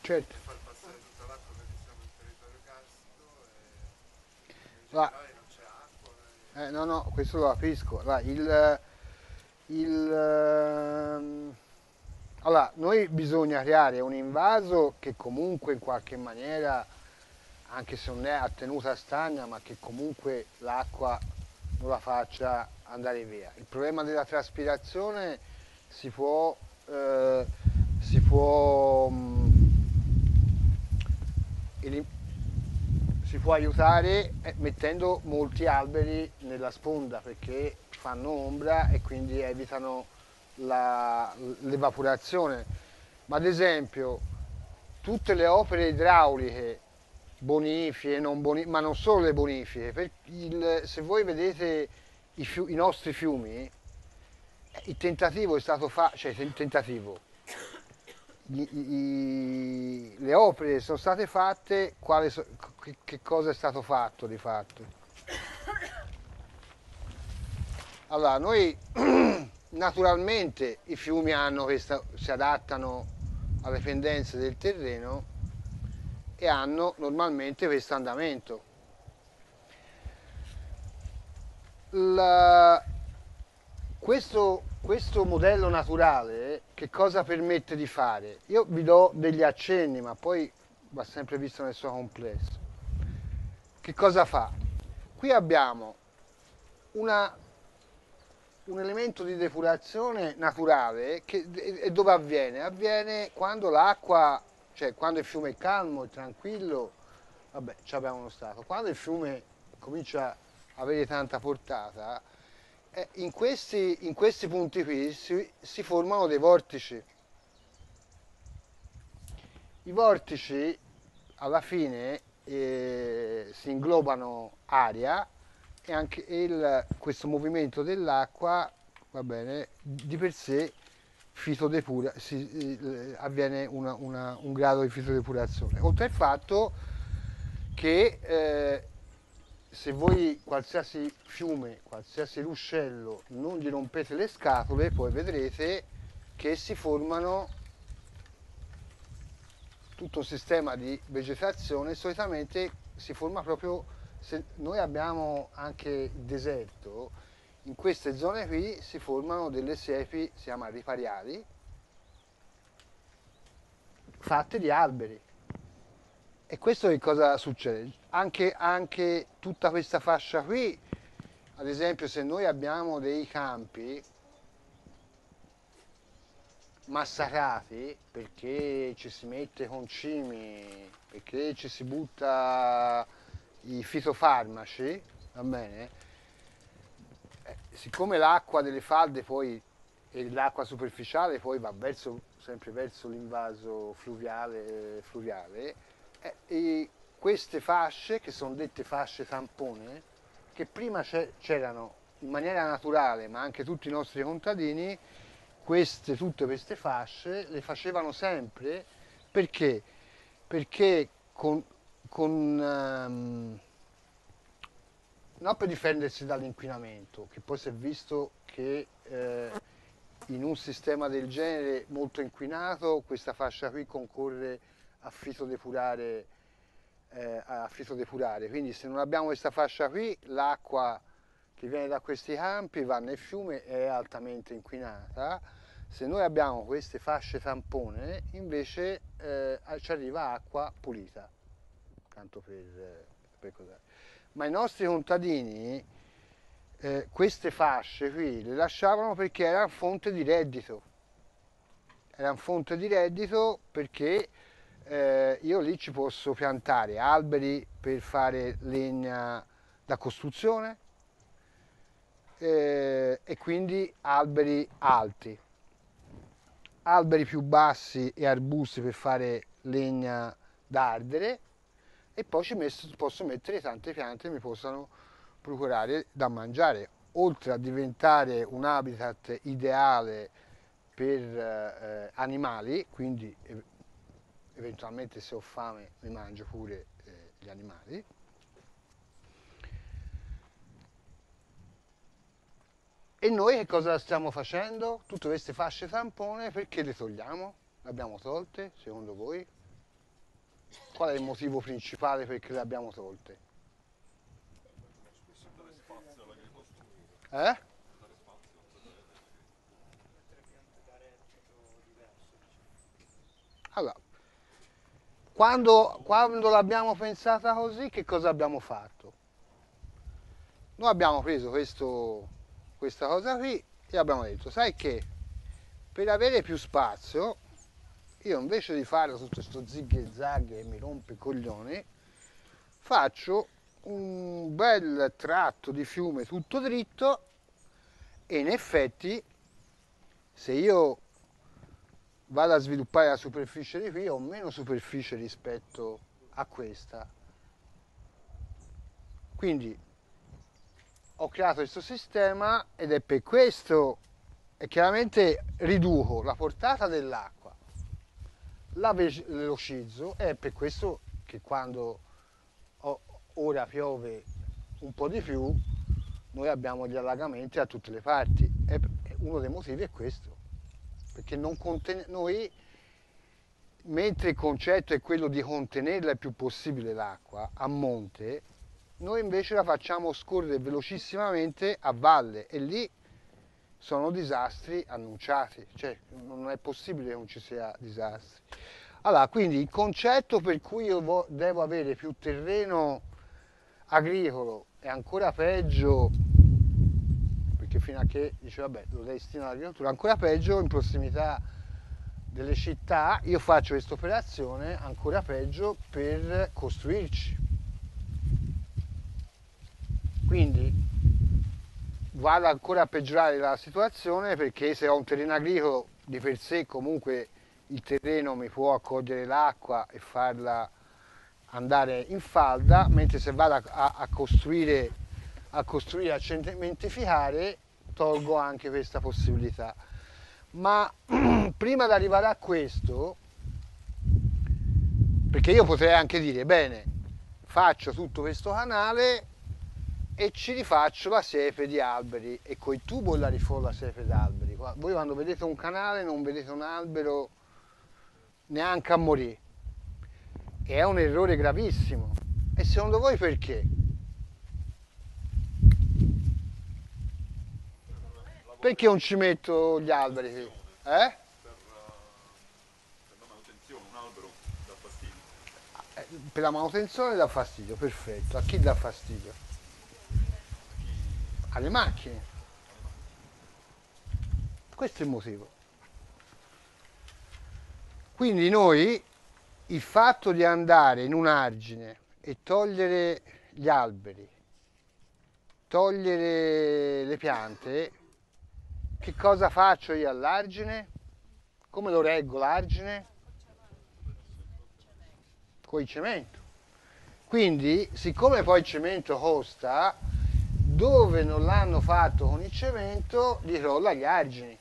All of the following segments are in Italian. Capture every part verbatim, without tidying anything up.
certo. far passare tutta l'acqua perché siamo in territorio carsico e in Va. generale non c'è acqua. E... Eh, no, no, questo lo capisco. Va, il, il, ehm, allora, noi bisogna creare un invaso che comunque in qualche maniera, anche se non è a tenuta stagna, ma che comunque l'acqua non la faccia andare via. Il problema della traspirazione si può, eh, si può, mh, elim- si può aiutare eh, mettendo molti alberi nella sponda perché fanno ombra e quindi evitano la- l'evaporazione. Ma ad esempio, tutte le opere idrauliche, bonifiche, non boni- ma non solo le bonifiche, per il- se voi vedete i, fiu- i nostri fiumi, eh, il tentativo è stato fatto, cioè il tentativo, gli- i- le opere sono state fatte, quale so- che, che cosa è stato fatto di fatto? Allora, noi naturalmente i fiumi hanno questa, si adattano alle pendenze del terreno e hanno normalmente questo andamento. La- questo, questo modello naturale che cosa permette di fare? Io vi do degli accenni, ma poi va sempre visto nel suo complesso. Che cosa fa? Qui abbiamo una- un elemento di depurazione naturale che, e dove avviene? Avviene quando l'acqua, cioè quando il fiume è calmo e tranquillo, vabbè, ci abbiamo uno stato. Quando il fiume comincia a avere tanta portata, eh, in, questi, in questi punti qui si, si formano dei vortici. I vortici alla fine eh, si inglobano aria e anche il- questo movimento dell'acqua, va bene, di per sé fitodepura, si, eh, avviene una- una- un grado di fitodepurazione. Oltre al fatto che eh, se voi qualsiasi fiume, qualsiasi ruscello non gli rompete le scatole, poi vedrete che si formano tutto un sistema di vegetazione, solitamente si forma proprio, se noi abbiamo anche il deserto, in queste zone qui si formano delle siepi, si chiama ripariali, fatte di alberi. E questo che cosa succede? Anche, anche tutta questa fascia qui, ad esempio se noi abbiamo dei campi massacrati perché ci si mette concimi, perché ci si butta i fitofarmaci, va bene? Eh, siccome l'acqua delle falde poi e l'acqua superficiale poi va verso, sempre verso l'invaso fluviale, eh, fluviale eh, e queste fasce, che sono dette fasce tampone, che prima c'erano in maniera naturale, ma anche tutti i nostri contadini, queste, tutte queste fasce le facevano sempre perché? Perché con, con ehm, non per difendersi dall'inquinamento, che poi si è visto che eh, in un sistema del genere molto inquinato questa fascia qui concorre a fitodepurare, eh, a fitodepurare. Quindi se non abbiamo questa fascia qui l'acqua che viene da questi campi va nel fiume e è altamente inquinata. Se noi abbiamo queste fasce tampone invece eh, ci arriva acqua pulita, tanto per, per cos'è. Ma i nostri contadini eh, queste fasce qui le lasciavano perché erano fonte di reddito. Erano fonte di reddito perché eh, io lì ci posso piantare alberi per fare legna da costruzione eh, e quindi alberi alti, alberi più bassi e arbusti per fare legna da ardere e poi ci messo, posso mettere tante piante che mi possano procurare da mangiare, oltre a diventare un habitat ideale per eh, animali, quindi ev- eventualmente se ho fame mi mangio pure eh, gli animali. E noi che cosa stiamo facendo? Tutte queste fasce tampone perché le togliamo? Le abbiamo tolte, secondo voi? qual è il motivo principale perché le abbiamo tolte? Eh? Allora, quando, quando l'abbiamo pensata così, che cosa abbiamo fatto? Noi abbiamo preso questo, questa cosa qui e abbiamo detto, sai che per avere più spazio, io invece di fare tutto questo zig e zag e mi rompe i coglioni, faccio un bel tratto di fiume tutto dritto e in effetti se io vado a sviluppare la superficie di qui ho meno superficie rispetto a questa. Quindi ho creato questo sistema ed è per questo e chiaramente riduco la portata dell'acqua, la velocizzo e è per questo che quando ho, ora piove un po' di più noi abbiamo gli allagamenti da tutte le parti e uno dei motivi è questo, perché non conten- noi mentre il concetto è quello di contenerla il più possibile l'acqua a monte, noi invece la facciamo scorrere velocissimamente a valle e lì sono disastri annunciati, cioè non è possibile che non ci sia disastri. Allora, quindi il concetto per cui io devo avere più terreno agricolo è ancora peggio, perché fino a che dice vabbè lo destino all'agricoltura, ancora peggio in prossimità delle città, io faccio questa operazione ancora peggio per costruirci. Quindi vado ancora a peggiorare la situazione perché se ho un terreno agricolo di per sé comunque il terreno mi può accogliere l'acqua e farla andare in falda, mentre se vado a, a, a costruire, a costruire, a cementificare, tolgo anche questa possibilità. Ma prima di arrivare a questo, perché io potrei anche dire, bene, faccio tutto questo canale e ci rifaccio la siepe di alberi e coi tubo la rifò la siepe d'alberi. Voi quando vedete un canale non vedete un albero neanche a morire. E è un errore gravissimo. E secondo voi perché? Perché non ci metto gli alberi qui? Eh? Per la manutenzione dà fastidio, perfetto. A chi dà fastidio? Alle macchine. Questo è il motivo. Quindi noi, il fatto di andare in un argine e togliere gli alberi, togliere le piante, che cosa faccio io all'argine? Come lo reggo l'argine? Con il cemento. Quindi, siccome poi il cemento costa, dove non l'hanno fatto con il cemento, gli crolla gli argini.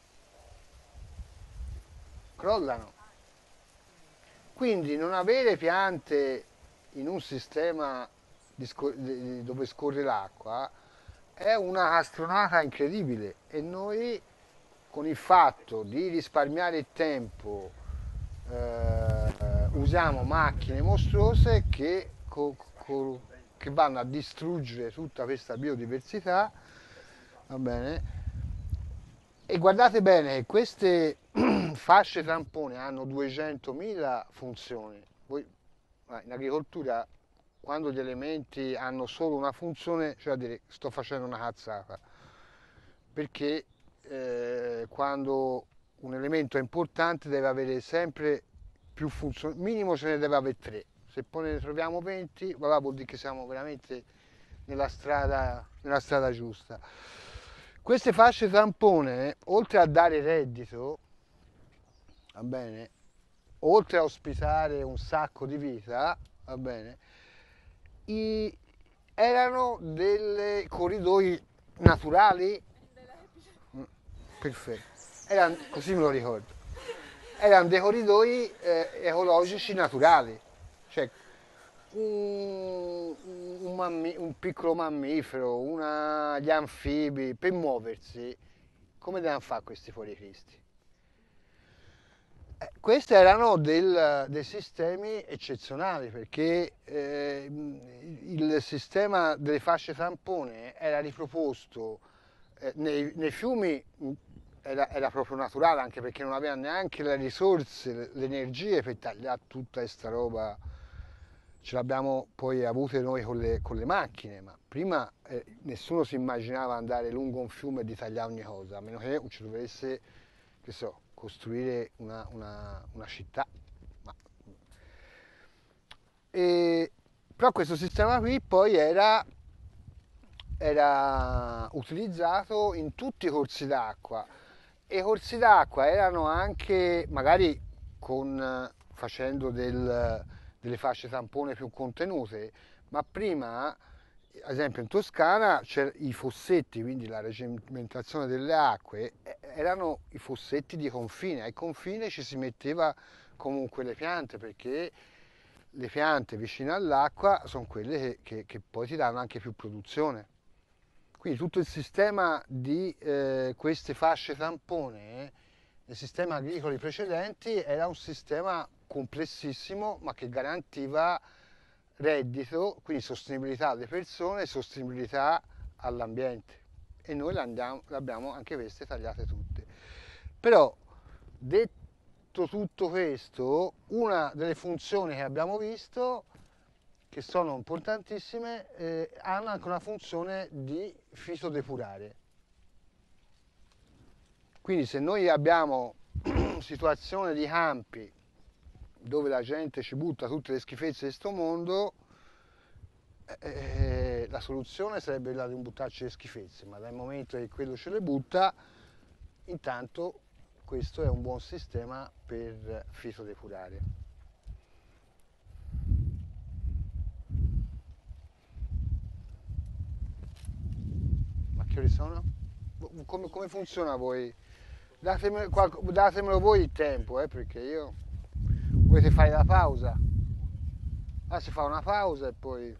Crollano. Quindi non avere piante in un sistema di scor- di- dove scorre l'acqua è una castronata incredibile e noi con il fatto di risparmiare il tempo eh, usiamo macchine mostruose che, co- co- che vanno a distruggere tutta questa biodiversità, va bene? E guardate bene che queste fasce tampone hanno duecentomila funzioni. Voi, in agricoltura, quando gli elementi hanno solo una funzione, cioè a dire sto facendo una cazzata, perché eh, quando un elemento è importante deve avere sempre più funzioni, minimo ce ne deve avere tre. Se poi ne troviamo venti, voilà, vuol dire che siamo veramente nella strada, nella strada giusta. Queste fasce tampone, oltre a dare reddito, va bene, oltre a ospitare un sacco di vita, va bene, i, erano dei corridoi naturali, perfetto, erano, così me lo ricordo, erano dei corridoi eh, ecologici naturali, cioè un, un, mammi, un piccolo mammifero, una, gli anfibi, per muoversi, come devono fare questi fuoricristi? Eh, questi erano del- dei sistemi eccezionali perché eh, il sistema delle fasce tampone era riproposto eh, nei, nei fiumi, mh, era, era proprio naturale, anche perché non aveva neanche le risorse, le, le energie per tagliare tutta questa roba. Ce l'abbiamo poi avute noi con le, con le macchine, ma prima eh, nessuno si immaginava andare lungo un fiume e di tagliare ogni cosa, a meno che non ci dovesse, che so, costruire una, una- una città. Ma- E- però questo sistema qui poi era, era utilizzato in tutti i corsi d'acqua e i corsi d'acqua erano anche magari con, facendo del- delle fasce tampone più contenute, ma prima, ad esempio in Toscana, c'erano i fossetti, quindi la regimentazione delle acque, eh, erano i fossetti di confine. Ai confine ci si metteva comunque le piante perché le piante vicine all'acqua sono quelle che, che- che poi ti danno anche più produzione. Quindi tutto il sistema di eh, queste fasce tampone eh, nei sistemi agricoli precedenti era un sistema complessissimo ma che garantiva reddito, quindi sostenibilità alle persone e sostenibilità all'ambiente. E noi le andiamo- le abbiamo anche queste tagliate tutte. Però, detto tutto questo, una delle funzioni che abbiamo visto, che sono importantissime, eh, hanno anche una funzione di fitodepurare. Quindi se noi abbiamo situazione di campi dove la gente ci butta tutte le schifezze di sto mondo, eh, la soluzione sarebbe quella di non buttarci le schifezze, ma dal momento che quello ce le butta, intanto questo è un buon sistema per fitodepurare. Ma che ore sono? Come, come funziona voi? Datemelo, qualco- datemelo voi il tempo, eh, perché io... Volete fare la pausa? Ah, si fa una pausa e poi...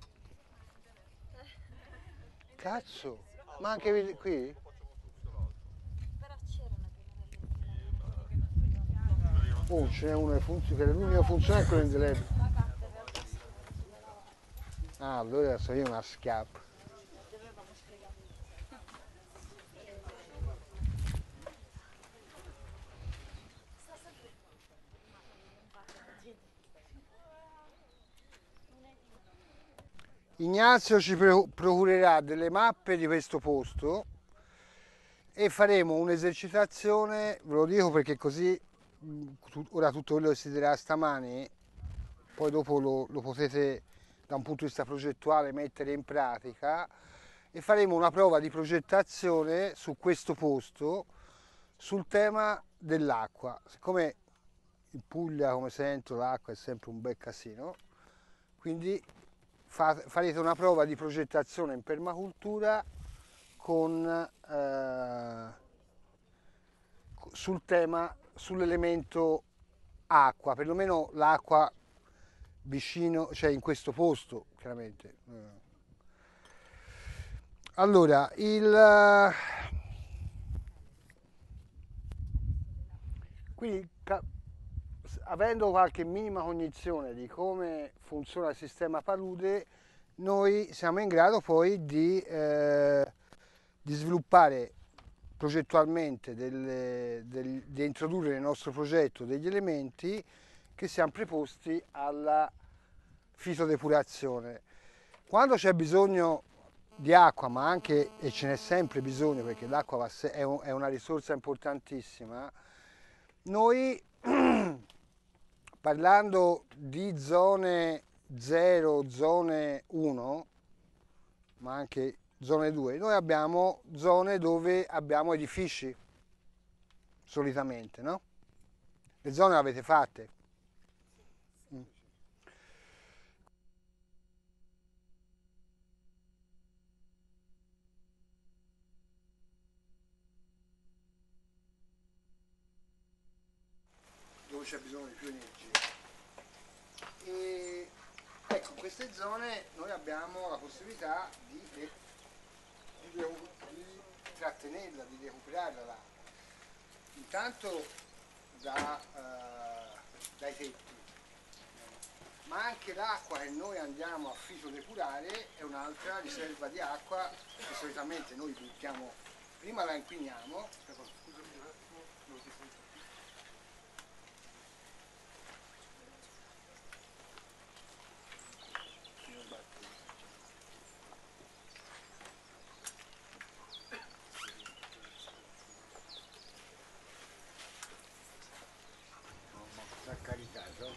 Cazzo! Ma anche vi- qui? Però c'erano Oh, ce n'è uno che funziona, che l'unico che funziona è quello in delebile. Ah, allora sono io una schiappa. dovevamo spiegare. Sta sempre ma non parte la gente. Ignazio ci pro- procurerà delle mappe di questo posto e faremo un'esercitazione, ve lo dico perché così mh, tu- ora tutto quello che si dirà stamani, poi dopo lo, lo potete da un punto di vista progettuale mettere in pratica e faremo una prova di progettazione su questo posto sul tema dell'acqua. Siccome in Puglia, come sento, l'acqua è sempre un bel casino, quindi fa- farete una prova di progettazione in permacultura con, eh, sul tema, sull'elemento acqua, perlomeno l'acqua vicino, cioè in questo posto, chiaramente. Allora, il... Quindi, ca- avendo qualche minima cognizione di come funziona il sistema palude, noi siamo in grado poi di, eh, di sviluppare progettualmente, delle, del- di introdurre nel nostro progetto degli elementi che siamo preposti alla fitodepurazione. Quando c'è bisogno di acqua, ma anche, e ce n'è sempre bisogno perché l'acqua va se- è, un- è una risorsa importantissima, noi parlando di zone zero, zone uno, ma anche zone due, noi abbiamo zone dove abbiamo edifici, solitamente, no? Le zone le avete fatte. Mm. Dove c'è bisogno di più energia. E ecco, in queste zone noi abbiamo la possibilità di, di, di trattenerla, di recuperarla l'acqua. Intanto da, eh, dai tetti. Ma anche l'acqua che noi andiamo a fitodepurare è un'altra riserva di acqua che solitamente noi buttiamo, prima la inquiniamo. Scusami un attimo, non ti sento più. Per carità, no?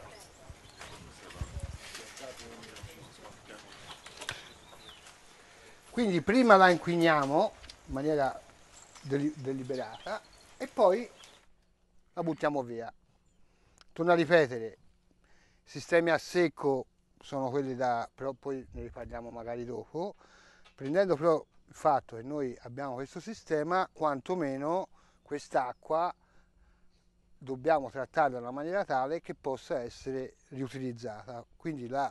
Quindi prima la inquiniamo in maniera deli- deliberata e poi la buttiamo via. Torno a ripetere, sistemi a secco sono quelli da, però poi ne riparliamo magari dopo, prendendo però il fatto che noi abbiamo questo sistema, quantomeno quest'acqua dobbiamo trattarla in una maniera tale che possa essere riutilizzata. Quindi la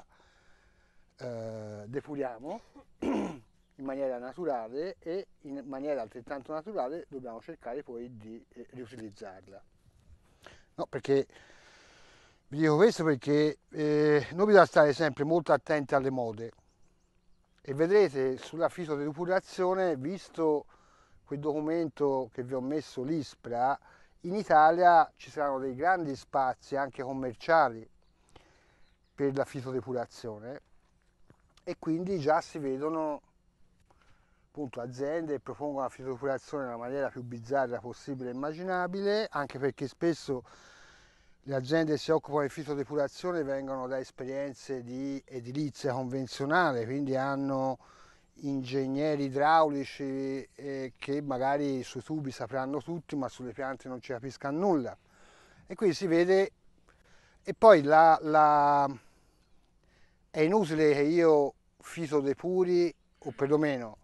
eh, depuriamo in maniera naturale e in maniera altrettanto naturale dobbiamo cercare poi di eh, riutilizzarla. No, perché vi dico questo perché eh, noi bisogna stare sempre molto attenti alle mode e vedrete sulla fitodepurazione, visto quel documento che vi ho messo, l'ISPRA, in Italia ci saranno dei grandi spazi anche commerciali per la fitodepurazione e quindi già si vedono appunto aziende che propongono la fitodepurazione nella maniera più bizzarra possibile e immaginabile, anche perché spesso le aziende che si occupano di fitodepurazione vengono da esperienze di edilizia convenzionale, quindi hanno ingegneri idraulici eh, che magari sui tubi sapranno tutti, ma sulle piante non ci capiscano nulla. E quindi si vede, e poi la, la, è inutile che io fitodepuri, o perlomeno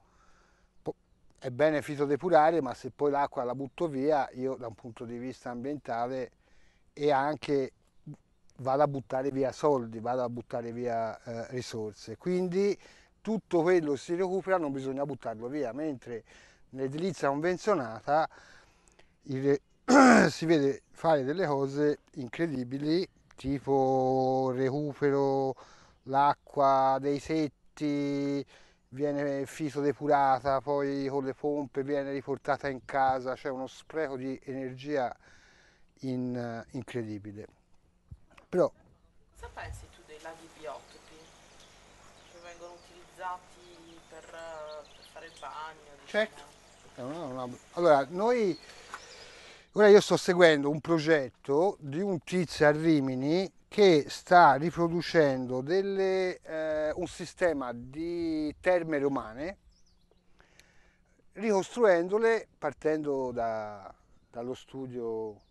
è bene fitodepurare, ma se poi l'acqua la butto via, io da un punto di vista ambientale e anche vado a buttare via soldi, vado a buttare via eh, risorse. Quindi tutto quello che si recupera non bisogna buttarlo via, mentre nell'edilizia convenzionata il, si vede fare delle cose incredibili, tipo recupero l'acqua dei tetti, viene fitodepurata, poi con le pompe viene riportata in casa, c'è uno spreco di energia in, incredibile. Però Cosa pensi tu dei laghi biotopi? Che vengono utilizzati per, eh, per fare il bagno, certo, diciamo. è una- una- allora noi ora io sto seguendo un progetto di un tizio a Rimini che sta riproducendo delle, eh, un sistema di terme romane, ricostruendole partendo da- dallo studio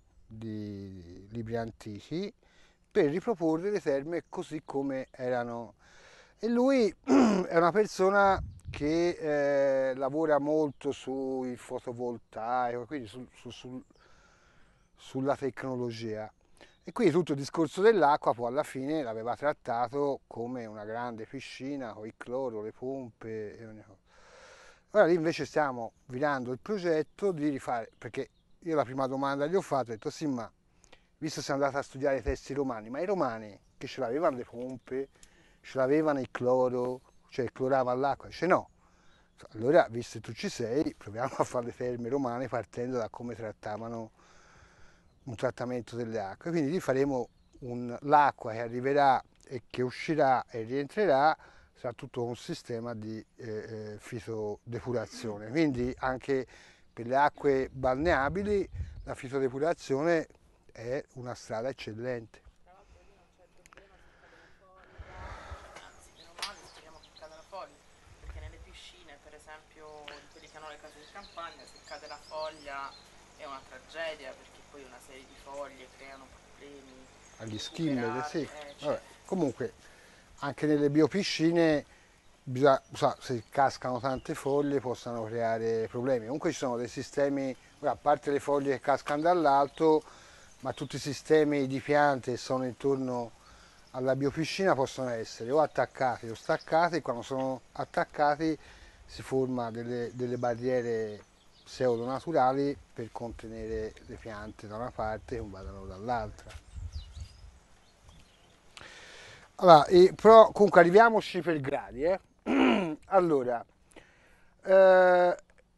di libri antichi per riproporre le terme così come erano. E lui è una persona che eh, lavora molto sul fotovoltaico, quindi sul- sul- sul- sulla tecnologia. E quindi tutto il discorso dell'acqua poi alla fine l'aveva trattato come una grande piscina con il cloro, le pompe e ogni cosa. Ora lì invece stiamo virando il progetto di rifare, perché io la prima domanda gli ho fatto, ho detto sì, ma visto che sei andato a studiare i testi romani, ma i romani che ce l'avevano le pompe, ce l'avevano il cloro, cioè cloravano l'acqua? Dice no. Allora, visto che tu ci sei, proviamo a fare le terme romane partendo da come trattavano un trattamento delle acque. Quindi lì faremo un, l'acqua che arriverà e che uscirà e rientrerà sarà tutto un sistema di eh, eh, fitodepurazione. Quindi anche per le acque balneabili la fitodepurazione è una strada eccellente. Tra l'altro lì non c'è il problema se cade la foglia, anzi meno male, speriamo che cada la foglia, perché nelle piscine, per esempio, di quelli che hanno le case in campagna, se cade la foglia è una tragedia, perché poi una serie di foglie creano problemi, Agli skimmer, sì. recuperarle, eh, cioè, Vabbè. Comunque anche nelle biopiscine bisogna, sa, se cascano tante foglie possono creare problemi. Comunque ci sono dei sistemi, ora, a parte le foglie che cascano dall'alto, ma tutti i sistemi di piante che sono intorno alla biopiscina possono essere o attaccati o staccati, e quando sono attaccati si forma delle, delle barriere pseudo naturali per contenere le piante da una parte e non vadano dall'altra. Allora, e- però comunque arriviamoci per gradi, eh. Allora, eh,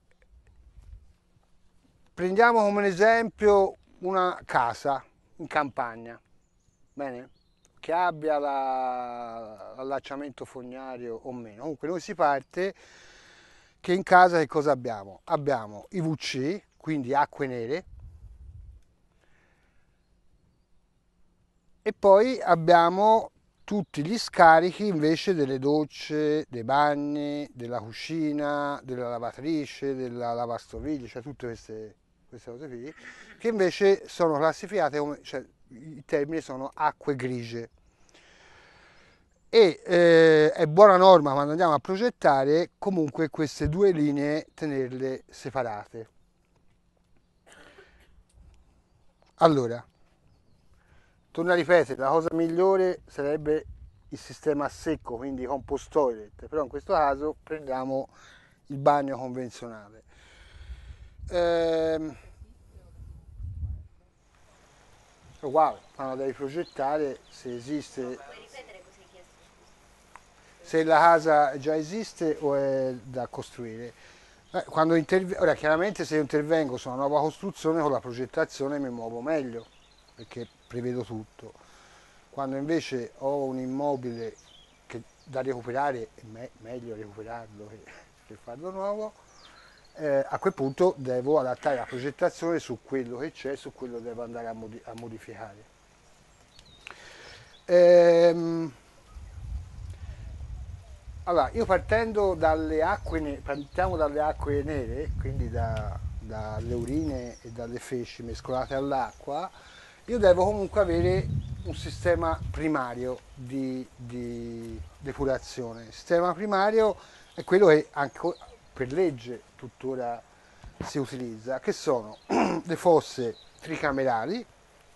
prendiamo come esempio una casa in campagna, bene? Che abbia la- l'allacciamento fognario o meno. Comunque noi si parte che in casa che cosa abbiamo? Abbiamo i V C, quindi acque nere, e poi abbiamo tutti gli scarichi invece delle docce, dei bagni, della cucina, della lavatrice, della lavastoviglie, cioè tutte queste, queste cose qui, che invece sono classificate come, cioè i termini sono acque grigie. E eh, è buona norma quando andiamo a progettare comunque queste due linee tenerle separate. Allora, torno a ripetere, la cosa migliore sarebbe il sistema a secco, quindi compost toilet, però in questo caso prendiamo il bagno convenzionale. Ehm, uguale, quando devi progettare, se esiste, Puoi ripetere cosa hai chiesto? se la casa già esiste o è da costruire. Eh, quando interv- Ora, chiaramente se io intervengo su una nuova costruzione con la progettazione mi muovo meglio, perché prevedo tutto. Quando invece ho un immobile che da recuperare, è me- meglio recuperarlo che, che farlo nuovo, eh, a quel punto devo adattare la progettazione su quello che c'è, su quello devo andare a, modi- a modificare. Ehm, allora, io partendo dalle acque, ne- partiamo dalle acque nere, quindi da- dalle urine e dalle feci mescolate all'acqua, io devo comunque avere un sistema primario di, di depurazione. Il sistema primario è quello che anche per legge tuttora si utilizza, che sono le fosse tricamerali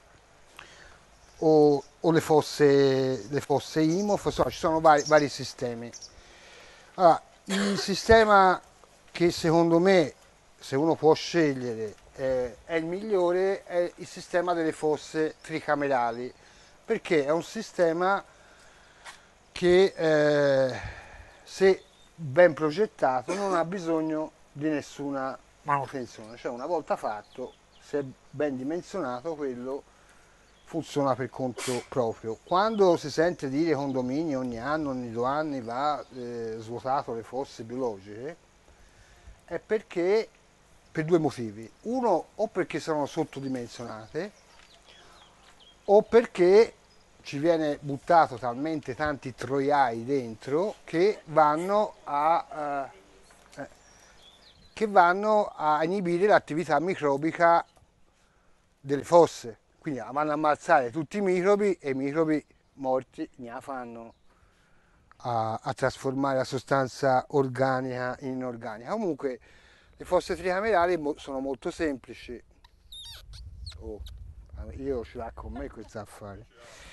o, o le fosse, le fosse I M O F, insomma, ci sono vari, vari sistemi. Allora, il sistema che secondo me, se uno può scegliere, eh, è il migliore, è il sistema delle fosse tricamerali, perché è un sistema che, eh, se ben progettato, non ha bisogno di nessuna manutenzione, cioè una volta fatto, se è ben dimensionato, quello funziona per conto proprio. Quando si sente dire condomini ogni anno, ogni due anni va eh, svuotato le fosse biologiche, è perché per due motivi. Uno, o perché sono sottodimensionate, o perché ci viene buttato talmente tanti troiai dentro che vanno a, eh, eh, che vanno a inibire l'attività microbica delle fosse. Quindi vanno a ammazzare tutti i microbi e i microbi morti ne la fanno a, a trasformare la sostanza organica in inorganica. Comunque le fosse tricamerali mo- sono molto semplici. Oh, io ce l'ho con me questo affare.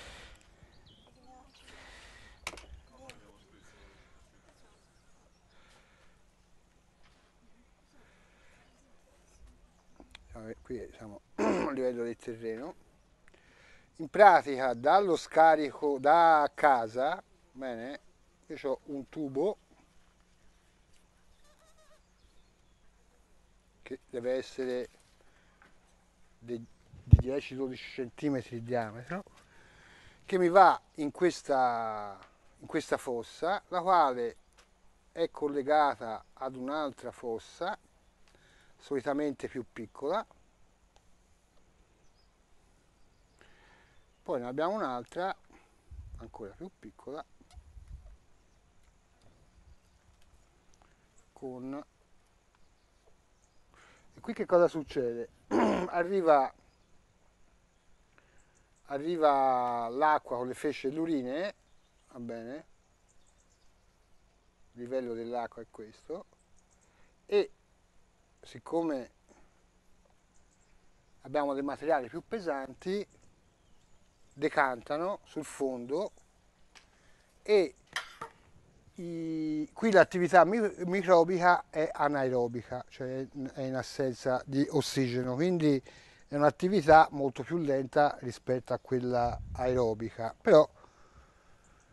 Vabbè, qui siamo a livello del terreno. In pratica dallo scarico da casa, bene, io ho un tubo che deve essere di dieci dodici centimetri di diametro, che mi va in questa, in questa fossa, la quale è collegata ad un'altra fossa, solitamente più piccola, poi ne abbiamo un'altra ancora più piccola con... E qui che cosa succede? arriva, arriva l'acqua con le feci e l'urine, va bene? Il livello dell'acqua è questo, e siccome abbiamo dei materiali più pesanti, decantano sul fondo e i, qui l'attività microbica è anaerobica, cioè è in assenza di ossigeno, quindi è un'attività molto più lenta rispetto a quella aerobica, però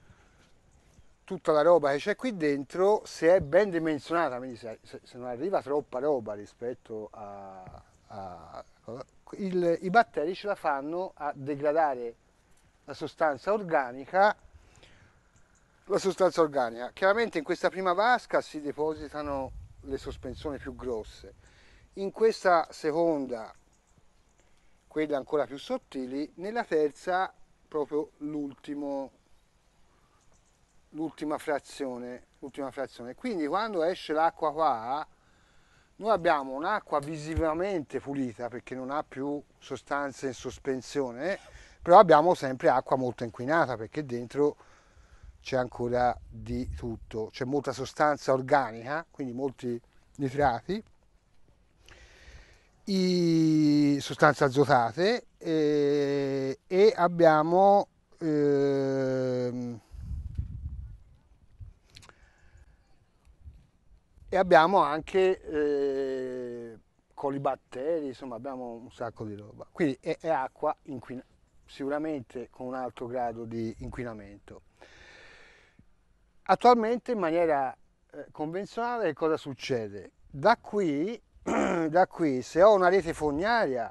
tutta la roba che c'è qui dentro, se è ben dimensionata, quindi se, se- se non arriva troppa roba rispetto a, a- il- i batteri ce la fanno a degradare la sostanza organica, la sostanza organica. Chiaramente in questa prima vasca si depositano le sospensioni più grosse, in questa seconda quelle ancora più sottili, nella terza proprio l'ultimo, l'ultima frazione, l'ultima frazione. Quindi quando esce l'acqua qua, noi abbiamo un'acqua visivamente pulita perché non ha più sostanze in sospensione, però abbiamo sempre acqua molto inquinata perché dentro c'è ancora di tutto, c'è molta sostanza organica, quindi molti nitrati, i sostanze azotate e, e abbiamo ehm, e abbiamo anche eh, colibatteri, insomma abbiamo un sacco di roba. Quindi è, è acqua inquinata, sicuramente con un alto grado di inquinamento. Attualmente in maniera eh, convenzionale cosa succede? Da qui, da qui se ho una rete fognaria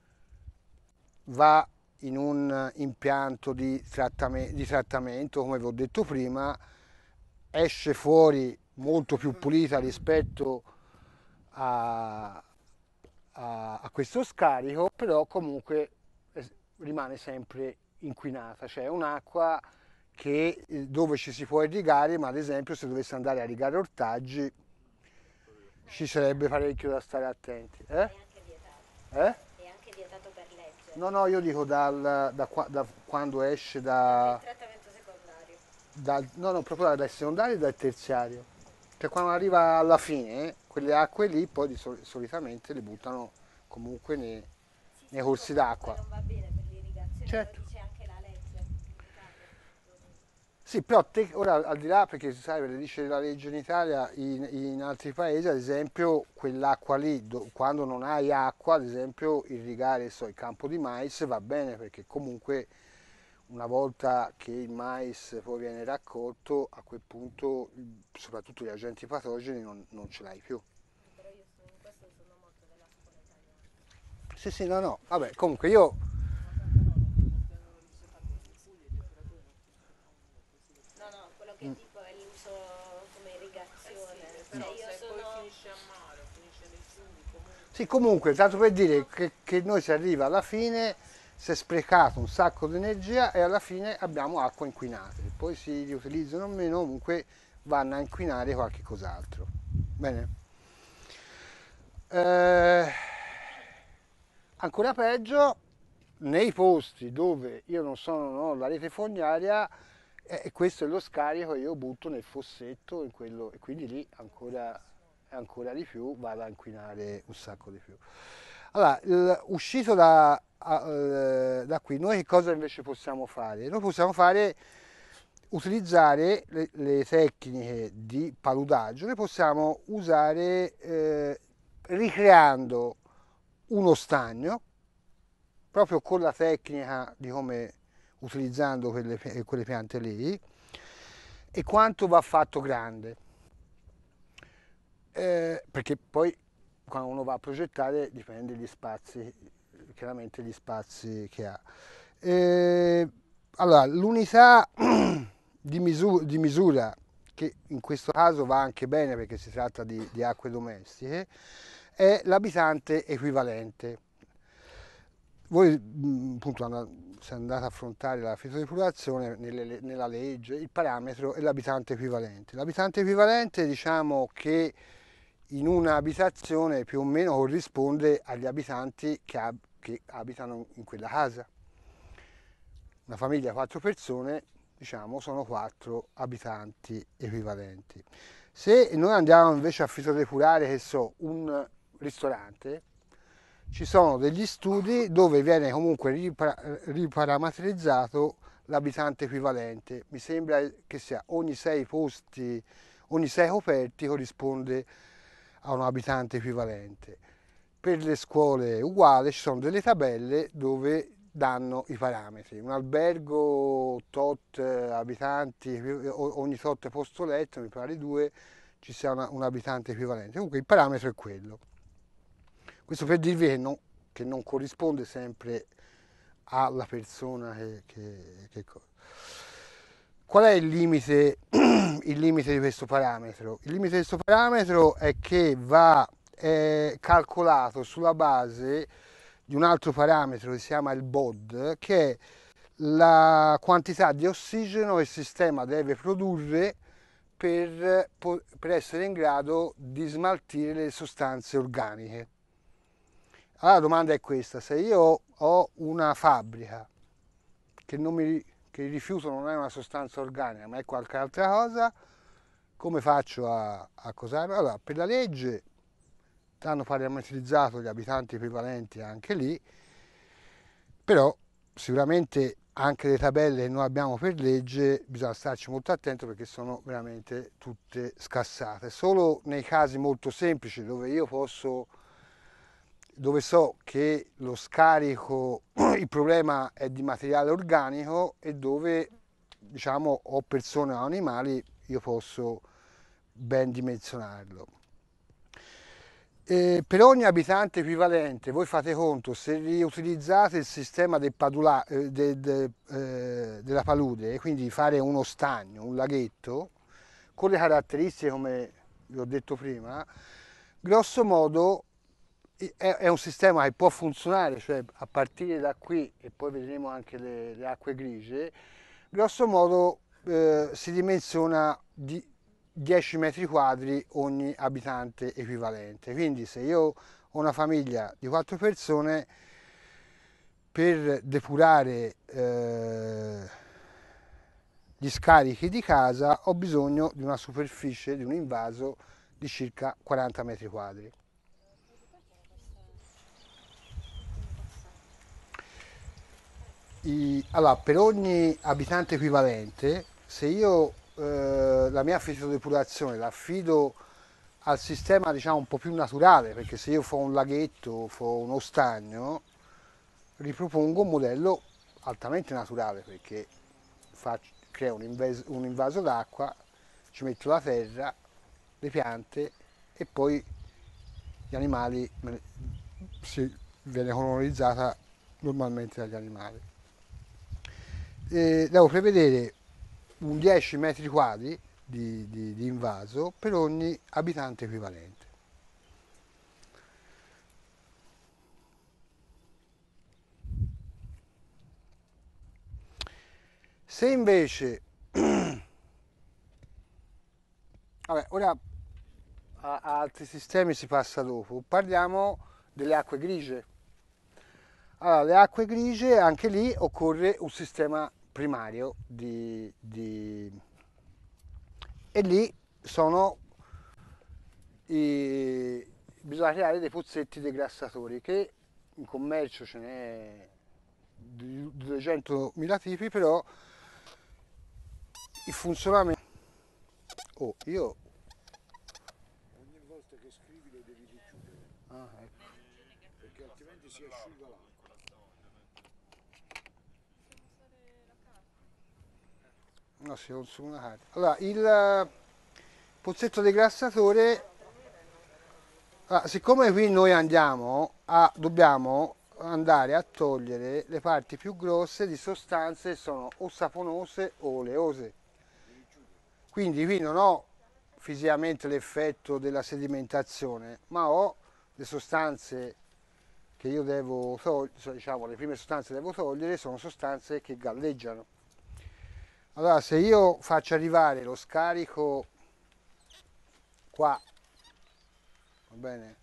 va in un impianto di, trattame- di trattamento, come vi ho detto prima, esce fuori molto più pulita rispetto a, a- a questo scarico, però comunque eh, rimane sempre inquinata, cioè è un'acqua che, eh, dove ci si può irrigare, ma ad esempio se dovesse andare a rigare ortaggi ci sarebbe parecchio da stare attenti. Eh? È anche vietato. Eh? È anche vietato per legge. No, no, io dico dal- da, qua- da quando esce da, Il trattamento secondario. dal- no, no, proprio dal secondario e dal terziario. Cioè quando arriva alla fine, eh, quelle acque lì poi di sol- solitamente le buttano comunque nei, Sì, nei sì, corsi comunque d'acqua. non va bene per l'irrigazione, Certo. lo dice anche la legge in Italia. Sì, però te, ora al di là, perché sai, le dice la legge in Italia, in, in altri paesi, ad esempio, quell'acqua lì, do- quando non hai acqua, ad esempio, irrigare so, il campo di mais va bene, perché comunque una volta che il mais poi viene raccolto, a quel punto, soprattutto gli agenti patogeni, non, non ce l'hai più. Però io sono, in questo sono molto della scuola italiana. Sì, sì, no, no, vabbè, comunque io... No, no, quello che dico è l'uso come irrigazione. Però Cioè io se poi sono... finisce a mare o finisce nei fiumi comunque. Sì, comunque, tanto per dire che, che noi si arriva alla fine, si è sprecato un sacco di energia e alla fine abbiamo acqua inquinate. Poi si riutilizzano o meno, comunque vanno a inquinare qualche cos'altro. Bene? Eh, ancora peggio, nei posti dove io non sono, non ho la rete fognaria, eh, questo è lo scarico che io butto nel fossetto in quello, e quindi lì ancora, ancora di più vado a inquinare un sacco di più. Allora, il- uscito da, a- eh, da qui, noi che cosa invece possiamo fare? Noi possiamo fare, utilizzare le, le tecniche di paludaggio, le possiamo usare eh, ricreando uno stagno, proprio con la tecnica di come utilizzando quelle, quelle piante lì, e quanto va fatto grande. Eh, perché poi quando uno va a progettare dipende gli spazi, chiaramente gli spazi che ha. Eh, allora, l'unità di, misu- di misura, che in questo caso va anche bene perché si tratta di, di acque domestiche, è l'abitante equivalente. Voi mh, appunto se andate a affrontare la fitodepurazione nelle- nella legge, il parametro è l'abitante equivalente. L'abitante equivalente diciamo che in un'abitazione più o meno corrisponde agli abitanti che, ab- che abitano in quella casa. Una famiglia di quattro persone, diciamo, sono quattro abitanti equivalenti. Se noi andiamo invece a fitodepurare, che so, un ristorante, ci sono degli studi dove viene comunque ripara- riparametrizzato l'abitante equivalente. Mi sembra che sia ogni sei posti, ogni sei coperti corrisponde a un abitante equivalente. Per le scuole uguali ci sono delle tabelle dove danno i parametri. Un albergo tot abitanti, ogni tot posto letto, mi pare due, ci sia una, un abitante equivalente. Comunque il parametro è quello. Questo per dirvi che non, che non corrisponde sempre alla persona che, che, che... Qual è il limite, il limite di questo parametro? Il limite di questo parametro è che va eh, calcolato sulla base di un altro parametro che si chiama il B O D, che è la quantità di ossigeno che il sistema deve produrre per, per essere in grado di smaltire le sostanze organiche. Allora la domanda è questa: se io ho una fabbrica che, non mi, che il rifiuto non è una sostanza organica ma è qualche altra cosa, come faccio a, a cos'è? Allora, per la legge hanno parametrizzato gli abitanti equivalenti anche lì, però sicuramente anche le tabelle che noi abbiamo per legge bisogna starci molto attento perché sono veramente tutte scassate. Solo nei casi molto semplici dove io posso, dove so che lo scarico, il problema è di materiale organico e dove diciamo ho persone o animali, io posso ben dimensionarlo. E per ogni abitante equivalente voi fate conto, se riutilizzate il sistema del padula, eh, de, de, eh, della palude, quindi fare uno stagno, un laghetto, con le caratteristiche come vi ho detto prima, grosso modo è, è un sistema che può funzionare, cioè a partire da qui, e poi vedremo anche le, le acque grigie, grosso modo eh, si dimensiona di dieci metri quadri ogni abitante equivalente. Quindi se io ho una famiglia di quattro persone, per depurare eh, gli scarichi di casa ho bisogno di una superficie, di un invaso di circa quaranta metri quadri. I, allora, per ogni abitante equivalente, se io eh, la mia fitodepurazione l'affido al sistema diciamo un po' più naturale, perché se io fo un laghetto, fo uno stagno, ripropongo un modello altamente naturale, perché faccio, creo un invaso, un invaso d'acqua, ci metto la terra, le piante e poi gli animali, si viene colonizzata normalmente dagli animali. E devo prevedere un dieci metri quadri di, di, di invaso per ogni abitante equivalente. Se invece, vabbè, ora a, a altri sistemi si passa dopo, parliamo delle acque grigie. Allora, le acque grigie, anche lì occorre un sistema primario di, di... e lì sono i... bisogna creare dei pozzetti degrassatori che in commercio ce n'è duecentomila tipi, però il funzionamento... Oh, io... Ogni volta che scrivi lo devi richiudere, Ah, ecco. perché altrimenti si asciuga l'acqua. No, si consuma una carta. Allora, il pozzetto degrassatore, allora, siccome qui noi andiamo a, dobbiamo andare a togliere le parti più grosse di sostanze che sono o saponose o oleose. Quindi qui non ho fisicamente l'effetto della sedimentazione, ma ho le sostanze che io devo togliere, diciamo le prime sostanze che devo togliere sono sostanze che galleggiano. Allora, se io faccio arrivare lo scarico qua, va bene,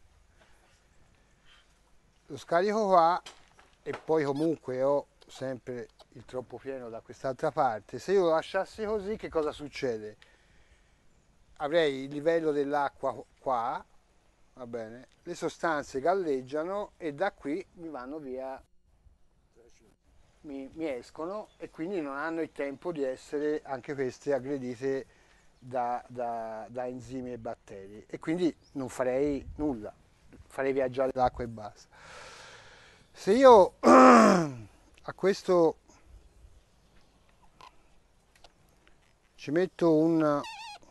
lo scarico qua e poi comunque ho sempre il troppo pieno da quest'altra parte, se io lo lasciassi così che cosa succede? Avrei il livello dell'acqua qua, va bene, le sostanze galleggiano e da qui mi vanno via, mi, mi escono e quindi non hanno il tempo di essere anche queste aggredite da, da, da enzimi e batteri e quindi non farei nulla, farei viaggiare l'acqua e basta. Se io a questo ci metto un,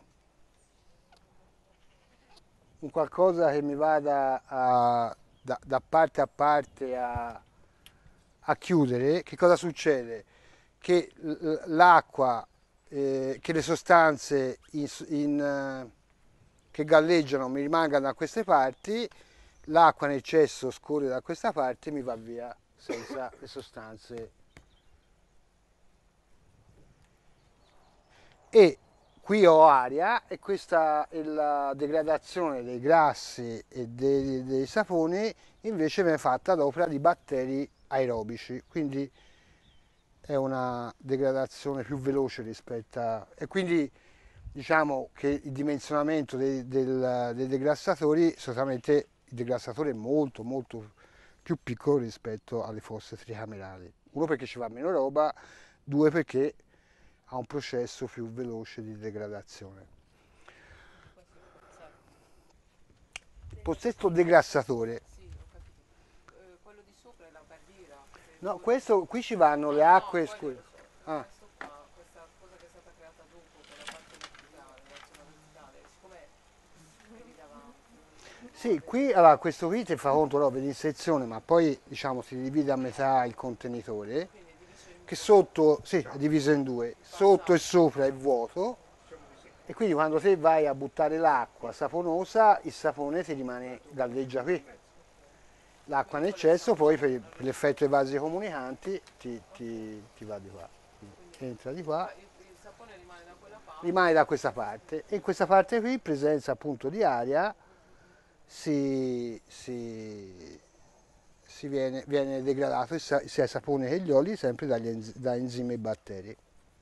un qualcosa che mi vada a- da, da parte a parte a, a chiudere. Che cosa succede? Che l- l'acqua, eh, che le sostanze in, in, eh, che galleggiano mi rimangano da queste parti, l'acqua in eccesso scorre da questa parte e mi va via senza le sostanze. E qui ho aria e questa è la degradazione dei grassi e dei, dei saponi, invece viene fatta ad opera di batteri aerobici, quindi è una degradazione più veloce rispetto a... e quindi diciamo che il dimensionamento dei, del- dei degrassatori, solitamente il degrassatore è molto molto più piccolo rispetto alle fosse tricamerali. Uno perché ci va meno roba, due perché ha un processo più veloce di degradazione. Il possesso degrassatore. Sì, ho capito. Eh, quello di sopra è la barriera. se No, voi- questo qui ci vanno le No, acque quello scure. lo so. Ah. Questo qua, questa cosa che è stata creata dopo per la parte verticale, la zona verticale, siccome è lì davanti, non si Sì, muove. qui allora, questo qui ti fa conto no, vedi in sezione, ma poi diciamo si divide a metà il contenitore, Quindi è diviso in che due. sotto, sì, è diviso in due, sotto e sopra è vuoto, e quindi quando te vai a buttare l'acqua saponosa, il sapone ti rimane, galleggia qui. L'acqua in eccesso poi per, per l'effetto dei vasi comunicanti ti, ti- ti va di qua. Quindi entra di qua, Il, il sapone rimane da quella parte. rimane da questa parte e in questa parte qui, in presenza appunto di aria, si, si- si viene, viene degradato sia sia il sapone che gli oli sempre dagli enz- da enzimi e batteri.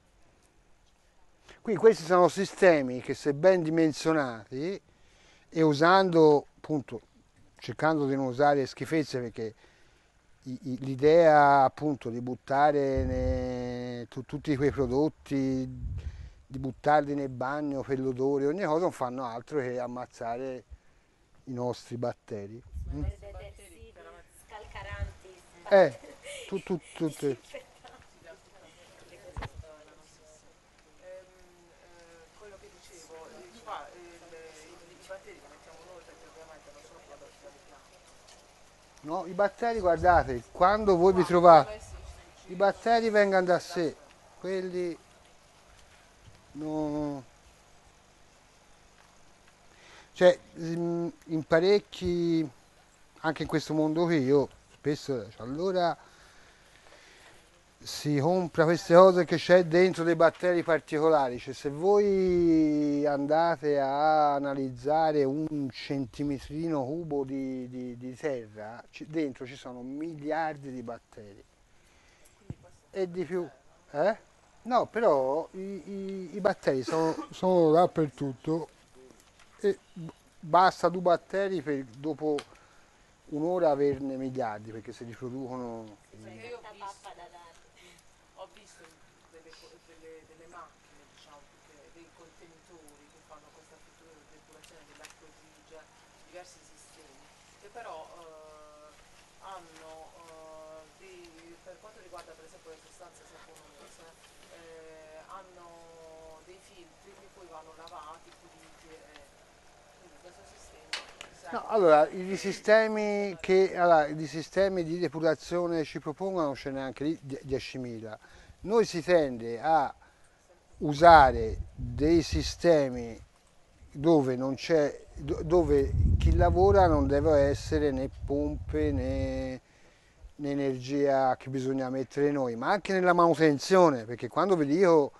Quindi questi sono sistemi che se ben dimensionati e usando appunto, cercando di non usare schifezze perché i- i- l'idea appunto di buttare ne- tu- tutti quei prodotti, di buttarli nel bagno per l'odore, ogni cosa non fanno altro che ammazzare i nostri batteri. Mm? Per Questi batteri detersivi, chiaramente scalcaranti, Eh, tu, tu, tutte. disinfettanti. le cose sparano, sì, sì. Ehm, eh, quello che dicevo, eh, qua eh, il- i, i batteri li mettiamo noi perché ovviamente non sono prodotti dalle piante. No, i batteri, guardate, quando voi vi Qua, trovate, dove si- ci- i batteri vengono da sé, quelli non... Cioè, in in parecchi, anche in questo mondo qui, io spesso, cioè, allora si compra queste cose che c'è dentro dei batteri particolari, cioè se voi andate a analizzare un centimetrino cubo di, di- di terra, ci- dentro ci sono miliardi di batteri Quindi questo è e di più. Eh? No, però i, i- i batteri sono, sono dappertutto e b- basta due batteri per dopo un'ora averne miliardi perché si riproducono. perché io ho Tanta visto, pappa da dare. ho visto delle, co- delle- delle macchine, diciamo, più che dei contenitori che fanno questa frittura di depurazione dell'acqua grigia, diversi sistemi, che però eh, hanno eh, dei, per quanto riguarda per esempio le sostanze saponose, eh, hanno dei filtri che poi vanno lavati, puliti e quindi questo sistema serve. No, allora, i sistemi, che, allora, i sistemi di depurazione ci propongono ce n'è anche lì die- diecimila. Noi si tende a usare dei sistemi dove non c'è, do- dove chi lavora non deve essere né pompe né, né energia che bisogna mettere noi, ma anche nella manutenzione, perché quando vi dico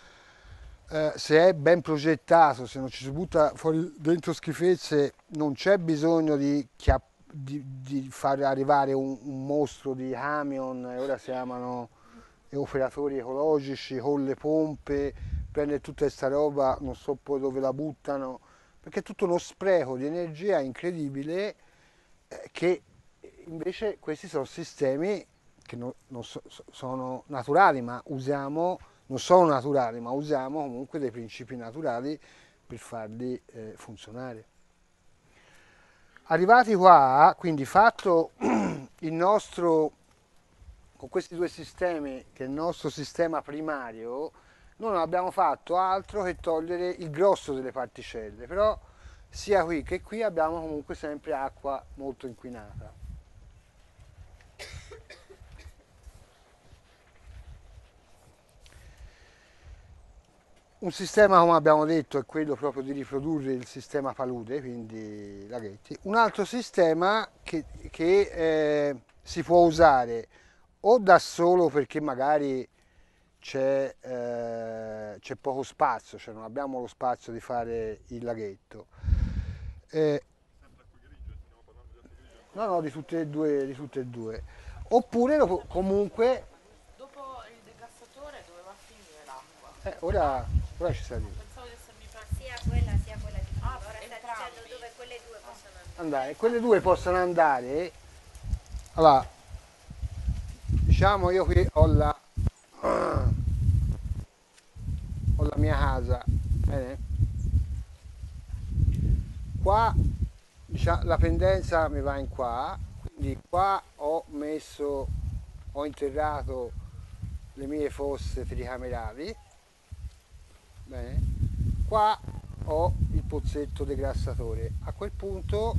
eh, se è ben progettato, se non ci si butta fuori dentro schifezze, non c'è bisogno di, chia- di- di far arrivare un, un mostro di camion, e ora si chiamano operatori ecologici con le pompe, prendere tutta questa roba, non so poi dove la buttano, perché è tutto uno spreco di energia incredibile eh, che invece questi sono sistemi che non, non so- so- sono naturali, ma usiamo, non sono naturali, ma usiamo comunque dei principi naturali per farli eh, funzionare. Arrivati qua, quindi fatto il nostro con questi due sistemi, che è il nostro sistema primario, noi non abbiamo fatto altro che togliere il grosso delle particelle, però sia qui che qui abbiamo comunque sempre acqua molto inquinata. Un sistema, come abbiamo detto, è quello proprio di riprodurre il sistema palude, quindi laghetti. Un altro sistema che, che eh, si può usare o da solo perché magari c'è, eh, c'è poco spazio, cioè non abbiamo lo spazio di fare il laghetto. Eh, no, no, di tutte e due, di tutte e due. Oppure lo pu- comunque, Dopo il degassatore dove va a finire l'acqua? eh, ora, ora ci saremo. Pensavo di essermi persa. Sia quella sia quella di prima. Ah, Ora sta entrambi. dicendo dove quelle due possono andare. Andare, quelle due possono andare. Allora, diciamo io qui ho la, ho la mia casa, bene? Qua diciamo, la pendenza mi va in qua, quindi qua ho messo, ho interrato le mie fosse tricamerali, bene? Qua ho il pozzetto degrassatore. A quel punto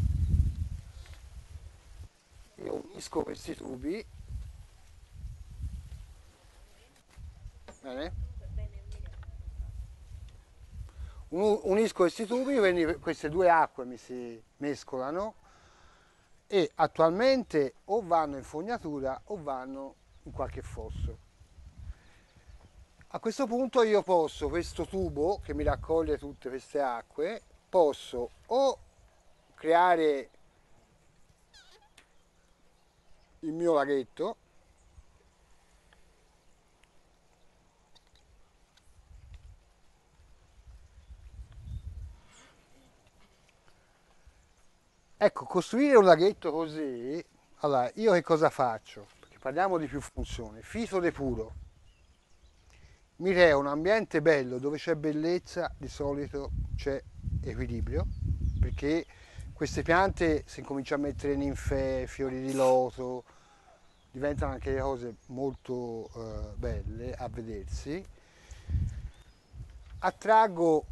io unisco questi tubi, bene? Unu- Unisco questi tubi, quindi queste due acque mi si mescolano e attualmente o vanno in fognatura o vanno in qualche fosso. A questo punto io posso, questo tubo che mi raccoglie tutte queste acque, posso o creare il mio laghetto, ecco, costruire un laghetto così, allora io che cosa faccio? Perché parliamo di più funzioni, fiso depuro, mi crea un ambiente bello dove c'è bellezza, di solito c'è equilibrio, perché queste piante si comincia a mettere ninfee, fiori di loto, diventano anche le cose molto eh, belle a vedersi. Attraggo,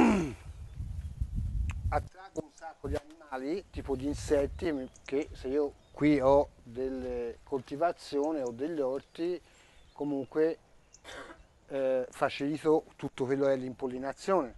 attraggo un sacco di animali, tipo di insetti, che se io qui ho delle coltivazioni o degli orti, comunque eh, facilito tutto quello che è l'impollinazione.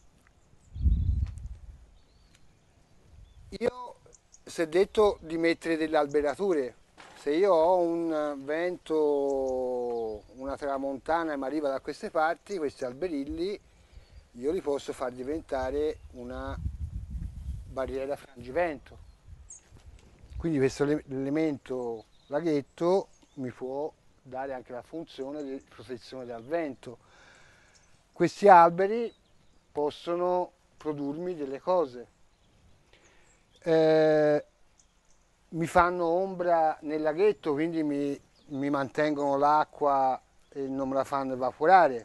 Io si è detto di mettere delle alberature. Se io ho un vento, una tramontana e mi arriva da queste parti, questi alberilli, io li posso far diventare una barriera frangivento. Quindi questo ele- elemento laghetto mi può dare anche la funzione di protezione dal vento. Questi alberi possono produrmi delle cose. Eh, mi fanno ombra nel laghetto, quindi mi, mi mantengono l'acqua e non me la fanno evaporare.